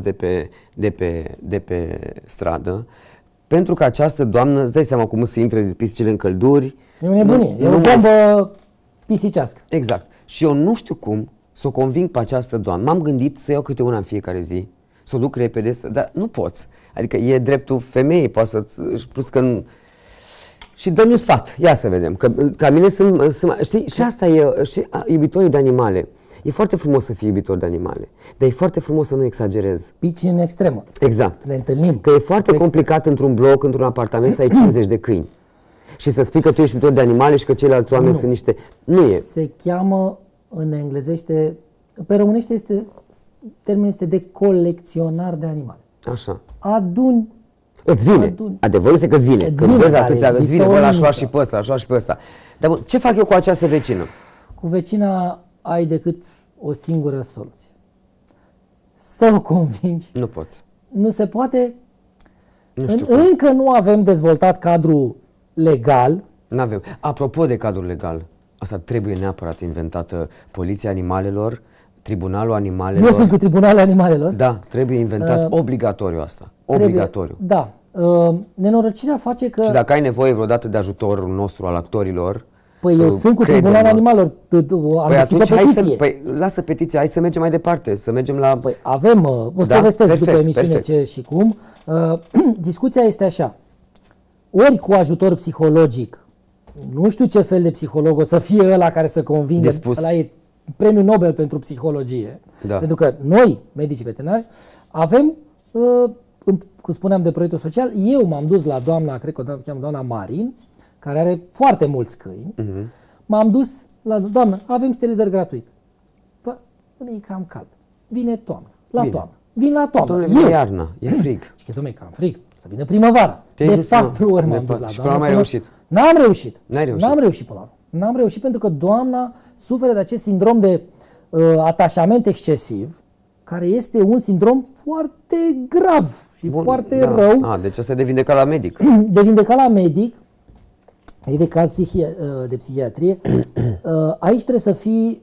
de pe stradă, pentru că această doamnă, îți dai seama cum să intre pisicile în călduri. E o nebunie, e o bombă pisicească. Exact. Și eu nu știu cum să o conving pe această doamnă. M-am gândit să iau câte una în fiecare zi, să o duc repede, dar nu poți. Adică e dreptul femeii, poate să-ți... Plus că nu... Și dă-mi un sfat, ia să vedem. Că ca mine știi, și asta e, și iubitorii de animale. E foarte frumos să fii iubitor de animale, dar e foarte frumos să nu exagerezi. Pici în extremă. Exact. Să ne întâlnim. Că e foarte complicat într-un bloc, într-un apartament să ai 50 de câini. Și să spui că tu ești iubitor de animale și că ceilalți oameni sunt niște... Nu e. Se cheamă în englezește, pe românește termenul este de colecționar de animale. Așa. Aduni. Îți vine. Adevărul este că îți vine. Când vezi atâția, îți vine, bă, l-aș lua și pe ăsta, l-aș lua și pe ăsta. Dar bun, ce fac eu cu această vecină? Cu vecina ai decât o singură soluție. Să o convingi. Nu poți. Nu se poate. Nu știu încă nu avem dezvoltat cadrul legal. N-avem. Apropo de cadrul legal, asta trebuie neapărat inventată Poliția Animalelor, Tribunalul Animalelor. Eu sunt cu Tribunalul Animalelor. Da, trebuie inventat obligatoriu asta. Obligatoriu. Da. Nenorocirea face că... Și dacă ai nevoie vreodată de ajutorul nostru al actorilor, Păi eu sunt cu crede-mă. Tribunalul Animalelor, am Păi deschis atunci o hai petiție. lasă petiția, hai să mergem mai departe, să mergem la... Păi avem, o să Da? povestesc după Perfect, emisiune perfect. ce și cum. Discuția este așa. Ori cu ajutor psihologic, nu știu ce fel de psiholog o să fie ăla care să convingă, Dispus. ăla e premiul Nobel pentru psihologie. Da. Pentru că noi, medicii veterinari, avem, cum spuneam de proiectul social, eu m-am dus la doamna, cred că o cheamă doamna Marin, care are foarte mulți câini, m-am dus la doamnă, avem sterilizări gratuite. Bă, e cam cald. Vine toamnă, la Bine. toamnă. Vin la toamnă. Domnule, Eu. vine iarna, e frig. Și că, dom'le, cam frig, să vină primăvara. Te-ai De dus, 4 ori de m-am dus pat- la și doamna. până la urmă ai reușit. N-am reușit. N-ai reușit. N-am reușit până la urmă. N-am reușit pentru că doamna suferă de acest sindrom de atașament excesiv, care este un sindrom foarte grav și foarte rău. Deci asta e de vindecat la medic. De vindecat la medic, e de caz de psihiatrie, aici trebuie să fii,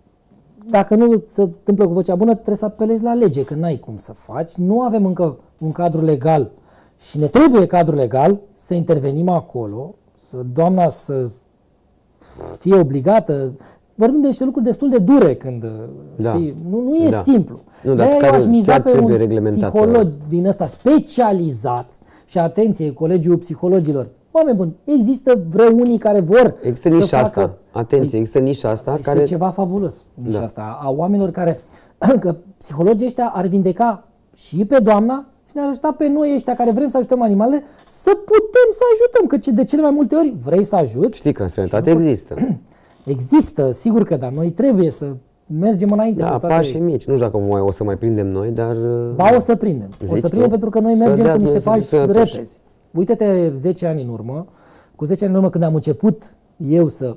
dacă nu se întâmplă cu vocea bună, trebuie să apelezi la lege, că n-ai cum să faci. Nu avem încă un cadru legal și ne trebuie cadru legal să intervenim acolo, doamna să fie obligată. Vorbim de niște lucruri destul de dure când, Da. știi, nu e Da. simplu. Nu, dar De-aia eu aș miza chiar pe trebuie un reglementată. psiholog din ăsta specializat și atenție, Colegiul Psihologilor. Oameni buni, există vreo unii care vor Există să nișa facă... asta. Atenție, există nișa asta Este care... ceva fabulos, nișa Da. asta, a oamenilor care, că psihologii ăștia ar vindeca și pe doamna și ne-ar ajuta pe noi ăștia care vrem să ajutăm animalele să putem să ajutăm, că de cele mai multe ori vrei să ajuți. Știi că în străinătate există. Există, sigur că da, noi trebuie să mergem înainte. Da, cu toate- pași mici. Nu știu dacă o să mai prindem noi, dar... Ba, o să prindem. O Zici să prindem tu? pentru că noi Să mergem dea cu niște Dumnezeu pași sănătoși. repezi. Uite-te 10 ani în urmă, cu 10 ani în urmă când am început eu să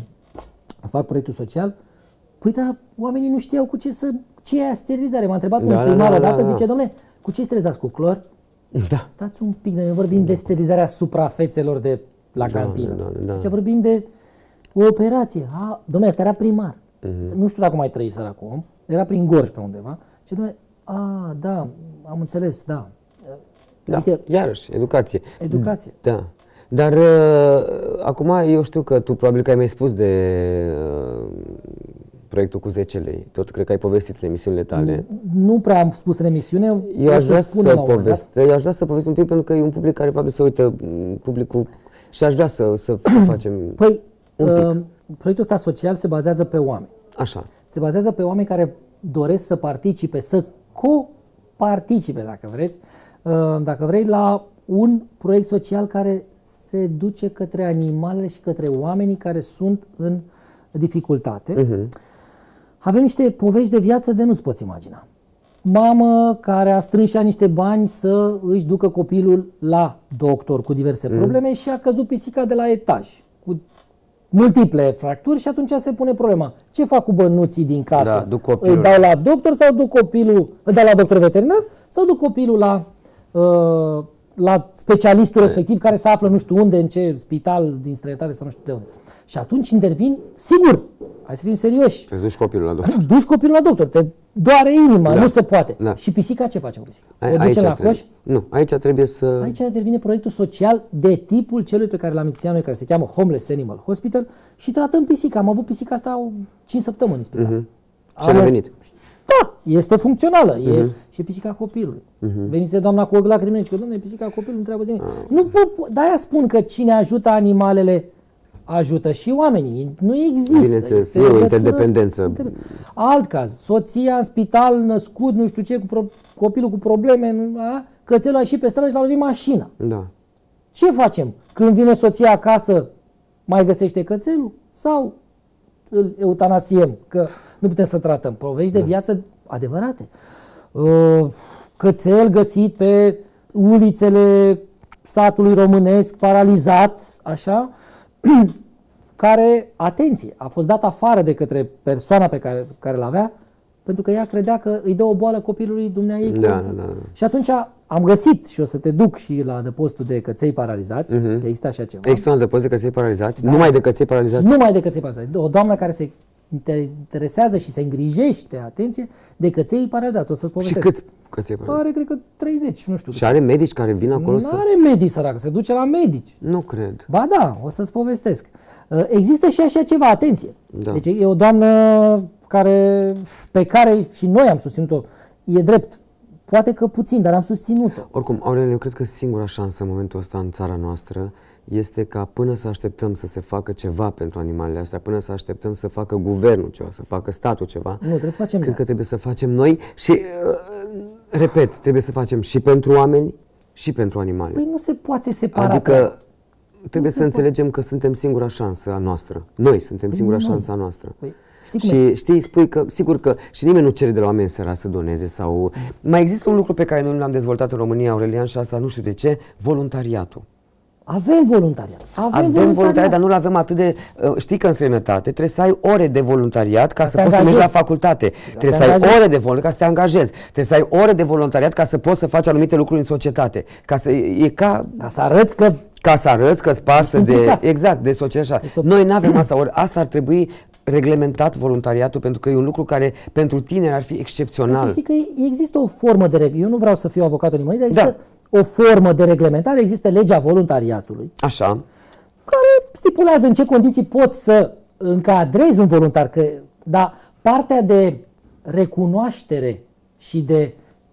fac proiectul social, păi da, oamenii nu știau cu ce e aia sterilizare. M-a întrebat un Da, primar da, da, odată, da. zice, dom'le, cu ce sterilizați? Cu clor? Da. Stați un pic, noi vorbim de sterilizarea suprafețelor de la cantină. da. Deci vorbim de o operație. Dom'le, asta era primar. Mhm. Nu știu dacă mai trăi săracul om. Era prin Gorj pe undeva. Și dom'le, da, am înțeles, da. Da, Uite, iarăși, educație. educație. Da. Dar acum eu știu că tu probabil că ai mai spus de proiectul cu 10 lei. Tot cred că ai povestit în emisiunile tale. Nu prea am spus în emisiune. Eu o aș vrea spun să la un moment dat. povestesc, eu aș vrea să povestesc un pic pentru că e un public care probabil se uită, publicul, și aș vrea să facem Păi, un pic. proiectul ăsta social se bazează pe oameni. Așa. Se bazează pe oameni care doresc să participe, să coparticipe, dacă vrei, la un proiect social care se duce către animalele și către oamenii care sunt în dificultate. Avem niște povești de viață de nu-ți poți imagina. Mamă care a strâns și ea niște bani să își ducă copilul la doctor cu diverse probleme și a căzut pisica de la etaj cu multiple fracturi și atunci se pune problema. Ce fac cu bănuții din casă? Da, duc copilul. Îl dau la doctor sau duc copilul, îl dau la doctor veterinar sau duc copilul la specialistul respectiv care se află nu știu unde, în ce spital din străinătate sau nu știu de unde. Și atunci intervin, sigur, hai să fim serioși, Îți duci copilul la doctor. duci copilul la doctor, te doare inima, Da. nu se poate. Da. Și pisica ce face cu pisica? O Aici duce la trebuie. coș? Nu, aici trebuie să... Aici intervine proiectul social de tipul celui pe care l-am inițiat noi, care se cheamă Homeless Animal Hospital și tratăm pisica. Am avut pisica asta 5 săptămăni în spital. Și a revenit. Da, este funcțională. E și pisica copilului. Venise doamna cu ochi lacrimile și că, dom'le, pisica copilului nu trebuie să nu de-aia spun că cine ajută animalele ajută și oamenii. Nu există. Bineînțeles, Este e o legătură- interdependență. Alt caz. Soția în spital, născut, nu știu ce, copilul cu probleme, cățelul a ieșit pe stradă și l-a lovit mașina. Da. Ce facem? Când vine soția acasă, mai găsește cățelul? Sau îl eutanasiem? Că nu putem să tratăm. Povești de viață adevărate. Cățel găsit pe ulițele satului românesc, paralizat, așa, care, atenție, a fost dat afară de către persoana pe care l-avea, pentru că ea credea că îi dă o boală copilului dumneaei. Da. Și atunci am găsit și o să te duc și la adăpostul de căței paralizați, că există așa ceva. Există un adăpost de căței paralizați? Numai de căței paralizați? Numai de căței paralizați. O doamnă care se interesează și se îngrijește, atenție, de căței paralizați. O să Și povestesc. Câți ani? Are, cred că 30, nu știu. Și are medici care vin acolo Nu să... are medici, săracă, se duce la medici. Nu cred. Ba da, o să-ți povestesc. Există și așa ceva, atenție. Da. Deci e o doamnă pe care și noi am susținut-o. E drept. Poate că puțin, dar am susținut-o. Oricum, Aurel, eu cred că singura șansă în momentul ăsta în țara noastră este ca până să așteptăm să se facă ceva pentru animalele astea, până să așteptăm să facă guvernul ceva, să facă statul ceva, Nu, trebuie să facem cred că trebuie să facem noi și, repet, trebuie să facem și pentru oameni și pentru animale. Păi nu se poate separa. Adică trebuie să înțelegem că suntem singura șansă a noastră. Noi suntem singura șansă a noastră. Păi, știi cum e? Și știi, spui că, sigur că și nimeni nu cere de la oameni săraci să doneze sau... Mai există un lucru pe care noi nu l-am dezvoltat în România, Aurelian, și asta nu știu de ce, voluntariatul. Avem voluntariat. Avem voluntariat, dar nu-l avem atât de... Știi că în străinătate trebuie să ai ore de voluntariat ca să poți să mergi la facultate. Trebuie să ai ore de voluntariat ca să te angajezi. Trebuie să ai ore de voluntariat ca să poți să faci anumite lucruri în societate. Ca să arăți că... Ca să arăți că îți pasă de... Exact, de societate. Noi nu avem asta. Ori asta ar trebui reglementat voluntariatul, pentru că e un lucru care pentru tineri ar fi excepțional. Să știi că există o formă de... Eu nu vreau să fiu avocatul nimănui, dar există o formă de reglementare, există legea voluntariatului. Așa. Care stipulează în ce condiții poți să încadrezi un voluntar. Dar partea de recunoaștere și de,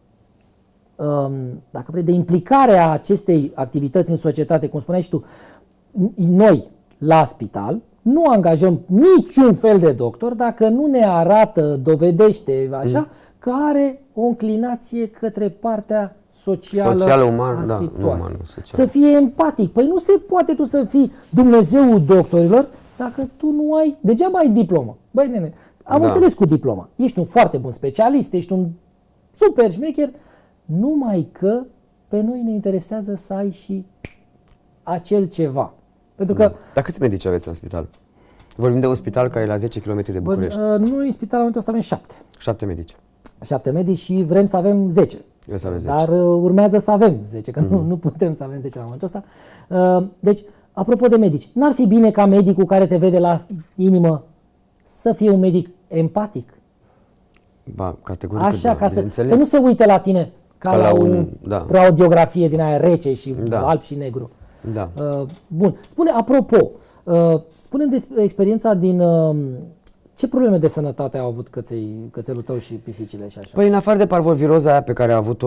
dacă vrei, de implicare a acestei activități în societate, cum spuneai și tu, noi la spital nu angajăm niciun fel de doctor dacă nu ne arată, dovedește așa, că are o înclinație către partea socială umană, a situației. umană, să fie empatic. Păi nu se poate tu să fii Dumnezeul doctorilor dacă tu nu ai, degeaba ai diplomă. Băi nene, am înțeles cu diploma. Ești un foarte bun specialist, ești un super șmecher, numai că pe noi ne interesează să ai și acel ceva. Pentru că... Dar câți medici aveți în spital? Vorbim de un spital care e la 10 km de București. Noi în spital în momentul ăsta avem 7. 7 medici. 7 medici și vrem să avem 10. Să aveți 10. Dar urmează să avem 10, că nu putem să avem 10 la momentul ăsta. Deci, apropo de medici, n-ar fi bine ca medicul care te vede la inimă să fie un medic empatic? Ba, categoric. Așa, ca să nu se uite la tine ca la o radiografie din aia rece și alb și negru. Da. Bun. Spune, apropo, spune-mi despre experiența din... Ce probleme de sănătate au avut cățelul tău și pisicile și așa? Păi în afară de parvoviroza aia pe care a avut-o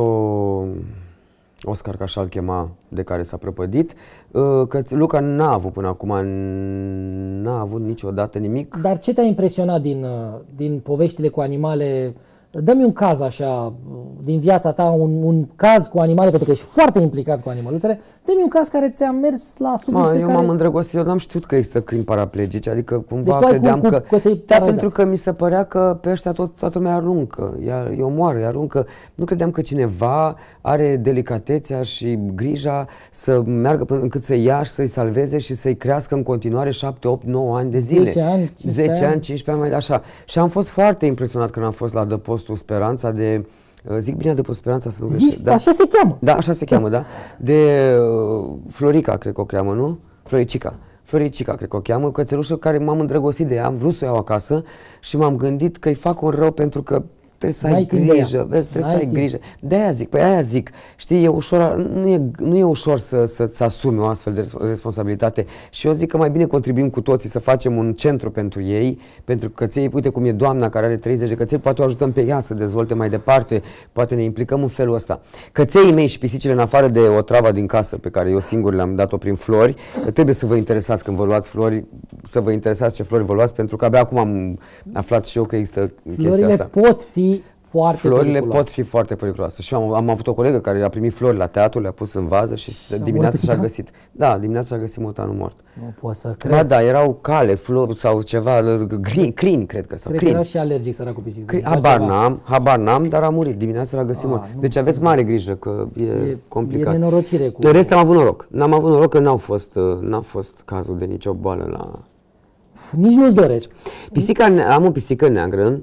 Oscar, ca așa-l chema, de care s-a prăpădit, că Luca n-a avut până acum, n-a avut niciodată nimic. Dar ce te-a impresionat din poveștile cu animale? Dă-mi un caz așa, din viața ta, un caz cu animale, pentru că ești foarte implicat cu animăluțele. Dă-mi un caz care ți-a mers la suflet. Eu m-am îndrăgostit, eu n-am știut că există câini paraplegici, adică cumva deci credeam că... Da, pentru că mi se părea că pe ăștia toată lumea aruncă, îi omoară, îi aruncă. Nu credeam că cineva are delicatețea și grija să meargă până încât să ia și să-i salveze și să-i crească în continuare 7, 8, 9 ani de zile. 10 ani, 15 ani, mai așa. Și am fost foarte impresionat când am fost la Adăpostul Speranța de... Zic bine Adăpostul Speranța, să nu greșesc. Da? Așa se cheamă. Da, așa se cheamă, da. De Florica, cred că o cheamă, nu? Floricica, cred că o cheamă, cățelușă care m-am îndrăgostit de ea, am vrut să o iau acasă și m-am gândit că îi fac un rău pentru că trebuie să ai grijă, vezi, trebuie să ai grijă. De-aia zic, știi, nu e ușor să-ți asumi o astfel de responsabilitate și eu zic că mai bine contribuim cu toții să facem un centru pentru ei, pentru căței, uite cum e doamna care are 30 de căței, poate o ajutăm pe ea să dezvolte mai departe, poate ne implicăm în felul ăsta. Căței mei și pisicile, în afară de o travă din casă pe care eu singur le-am dat-o prin flori, trebuie să vă interesați când vă luați flori, să vă interesați ce flori vă luați, pentru că abia acum am aflat și eu că există chestia asta. Pot fi foarte Florile pot fi foarte periculoase. Și am avut o colegă care a primit flori la teatru, le-a pus în vază și dimineața și-a găsit. Da, dimineața și-a găsit motanul mort. Nu pot să cred. Ba da, erau cale, flori sau ceva, crini, cred că. Cred că erau și alergic săracul pisic. Habar n-am, dar a murit. Dimineața l-a găsit mort. Deci aveți mare grijă că e complicat. E nenorocire cu... De rest am avut noroc. N-am avut noroc că n-a fost cazul de nicio boală la... Nici nu-ți doresc. Am o pisică neagră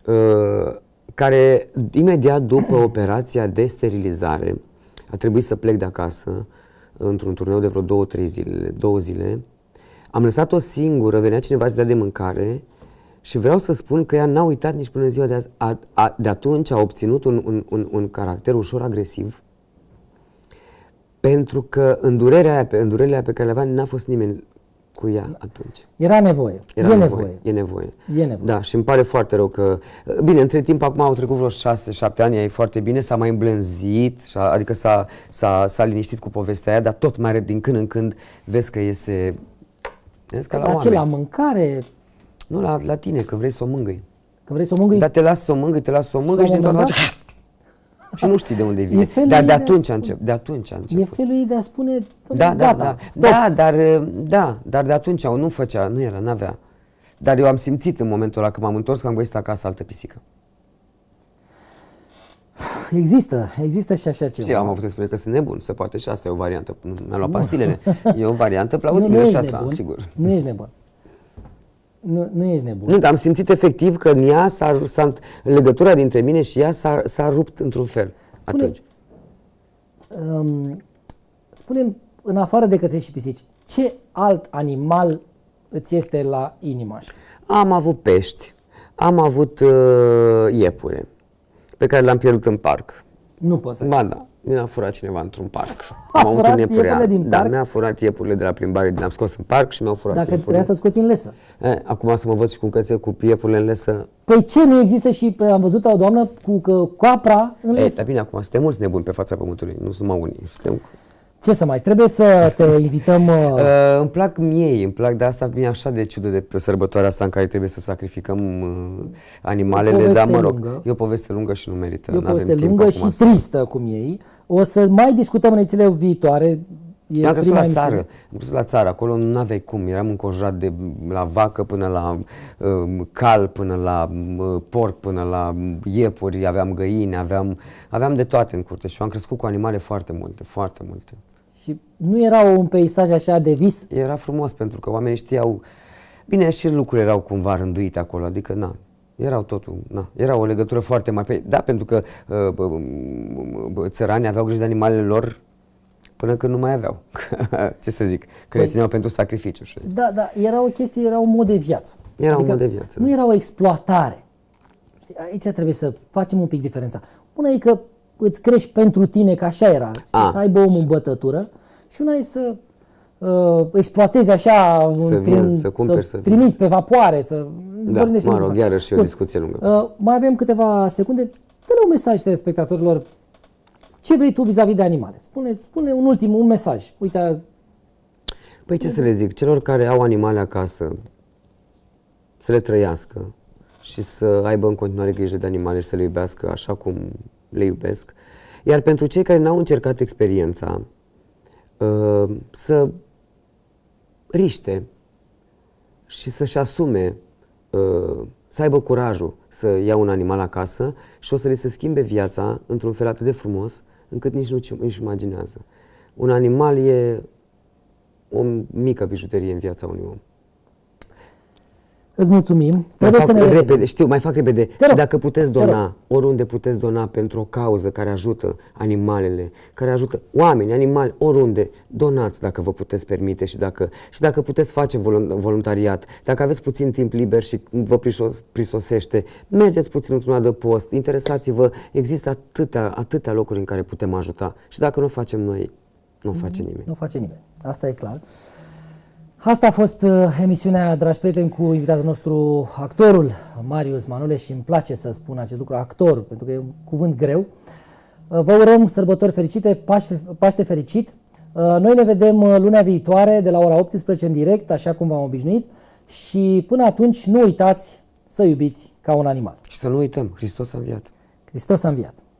care imediat după operația de sterilizare a trebuit să plec de acasă într-un turneu de vreo 2 zile. Am lăsat-o singură, venea cineva să dea de mâncare Și vreau să spun că ea n-a uitat nici până în ziua de azi. De atunci a obținut un caracter ușor agresiv, pentru că în durerea pe care le avea n-a fost nimeni cu ea atunci. Era nevoie. E nevoie. Da, și îmi pare foarte rău că... Bine, între timp, acum au trecut vreo 6-7 ani, e foarte bine, s-a mai îmblânzit, adică s-a liniștit cu povestea aia, dar tot mai are din când în când, vezi că iese... Vezi ca la oameni. La mâncare... Nu, la tine, că vrei să o mângâi. Că vrei să o mângâi? Dar te las să o mângâi și dintr-o dată face... Și nu știi de unde vine. Dar de atunci a început. E felul ei de a spune, gata, dar de atunci nu făcea, n-avea. Dar eu am simțit în momentul ăla, că m-am întors, că am găsit acasă altă pisică. Există și așa ceva. Și am putut spune că sunt nebun, se poate și asta e o variantă. Mi-am luat pastilele. E o variantă plauzibilă și asta, sigur. Nu ești nebun. Nu ești nebun. Nu, dar am simțit efectiv că în ea legătura dintre mine și ea s-a rupt într-un fel atunci. Spune-mi, în afară de căței și pisici, ce alt animal îți este la inimă? Am avut pești, am avut iepure, pe care le-am pierdut în parc. Nu pot să... Ba da, mi-a furat cineva într-un parc. A furat iepurile din parc? Da, mi-a furat iepurile de la plimbare, le-am scos în parc și mi-au furat Dacă trebuia să scoți în lesă. Acum să mă văd și cu cățe cu iepurile în lesă. Păi ce, nu există și, am văzut o doamnă cu coapra în lesă. Dar bine, acum suntem mulți nebuni pe fața pământului, nu sunt numai unii. Ce să mai, trebuie să te invităm... Îmi plac miei, dar asta mi-e așa de ciudă de pe sărbătoarea asta în care trebuie să sacrificăm animalele, dar mă rog, e o poveste lungă și nu merită. E o poveste lungă și tristă cu miei. O să mai discutăm în edițiile viitoare. Am crescut la țară, acolo nu aveai cum, eram înconjurat de la vacă până la cal, până la porc, până la iepuri, aveam găini, aveam de toate în curte și am crescut cu animale foarte multe. Și nu era un peisaj așa de vis? Era frumos pentru că oamenii știau, bine, și lucrurile erau cumva rânduite acolo, adică era o legătură foarte mare. Da, pentru că țăranii aveau grijă de animalele lor până când nu mai aveau. Ce să zic, că le țineau pentru sacrificiu. Da, era o chestie, era un mod de viață. Un mod de viață. Nu era o exploatare. Aici trebuie să facem un pic diferența. Una e că îți crești pentru tine, că așa era, să aibă omul în bătătură, și una e să exploatezi așa, să trimiți pe vapoare, iarăși e o discuție lungă. Mai avem câteva secunde. Dă-le un mesaj telespectatorilor. Ce vrei tu vis-a-vis de animale? Spune un mesaj. Uite. Păi ce să le zic? Celor care au animale acasă, să le trăiască și să aibă în continuare grijă de animale și să le iubească așa cum le iubesc. Iar pentru cei care n-au încercat experiența, să riște și să-și asume, să aibă curajul să ia un animal acasă și o să li se schimbe viața într-un fel atât de frumos încât nici nu își imaginează. Un animal e o mică bijuterie în viața unui om. Îți mulțumim. Mai fac repede. Și dacă puteți dona, oriunde puteți dona pentru o cauză care ajută animalele, care ajută oameni, animali, oriunde, donați dacă vă puteți permite și dacă puteți face voluntariat, dacă aveți puțin timp liber și vă prisosește, mergeți puțin într-un adăpost, interesați-vă, există atâtea locuri în care putem ajuta și dacă nu facem noi, nu face nimeni. Nu face nimeni, asta e clar. Asta a fost emisiunea, dragi prieteni, cu invitatul nostru, actorul Marius Manole, și îmi place să spun acest lucru, actor, pentru că e un cuvânt greu. Vă urăm sărbători fericite, Paște fericit. Noi ne vedem luna viitoare de la ora 18 în direct, așa cum v-am obișnuit, și până atunci nu uitați să iubiți ca un animal. Și să nu uităm, Hristos a înviat. Hristos a înviat.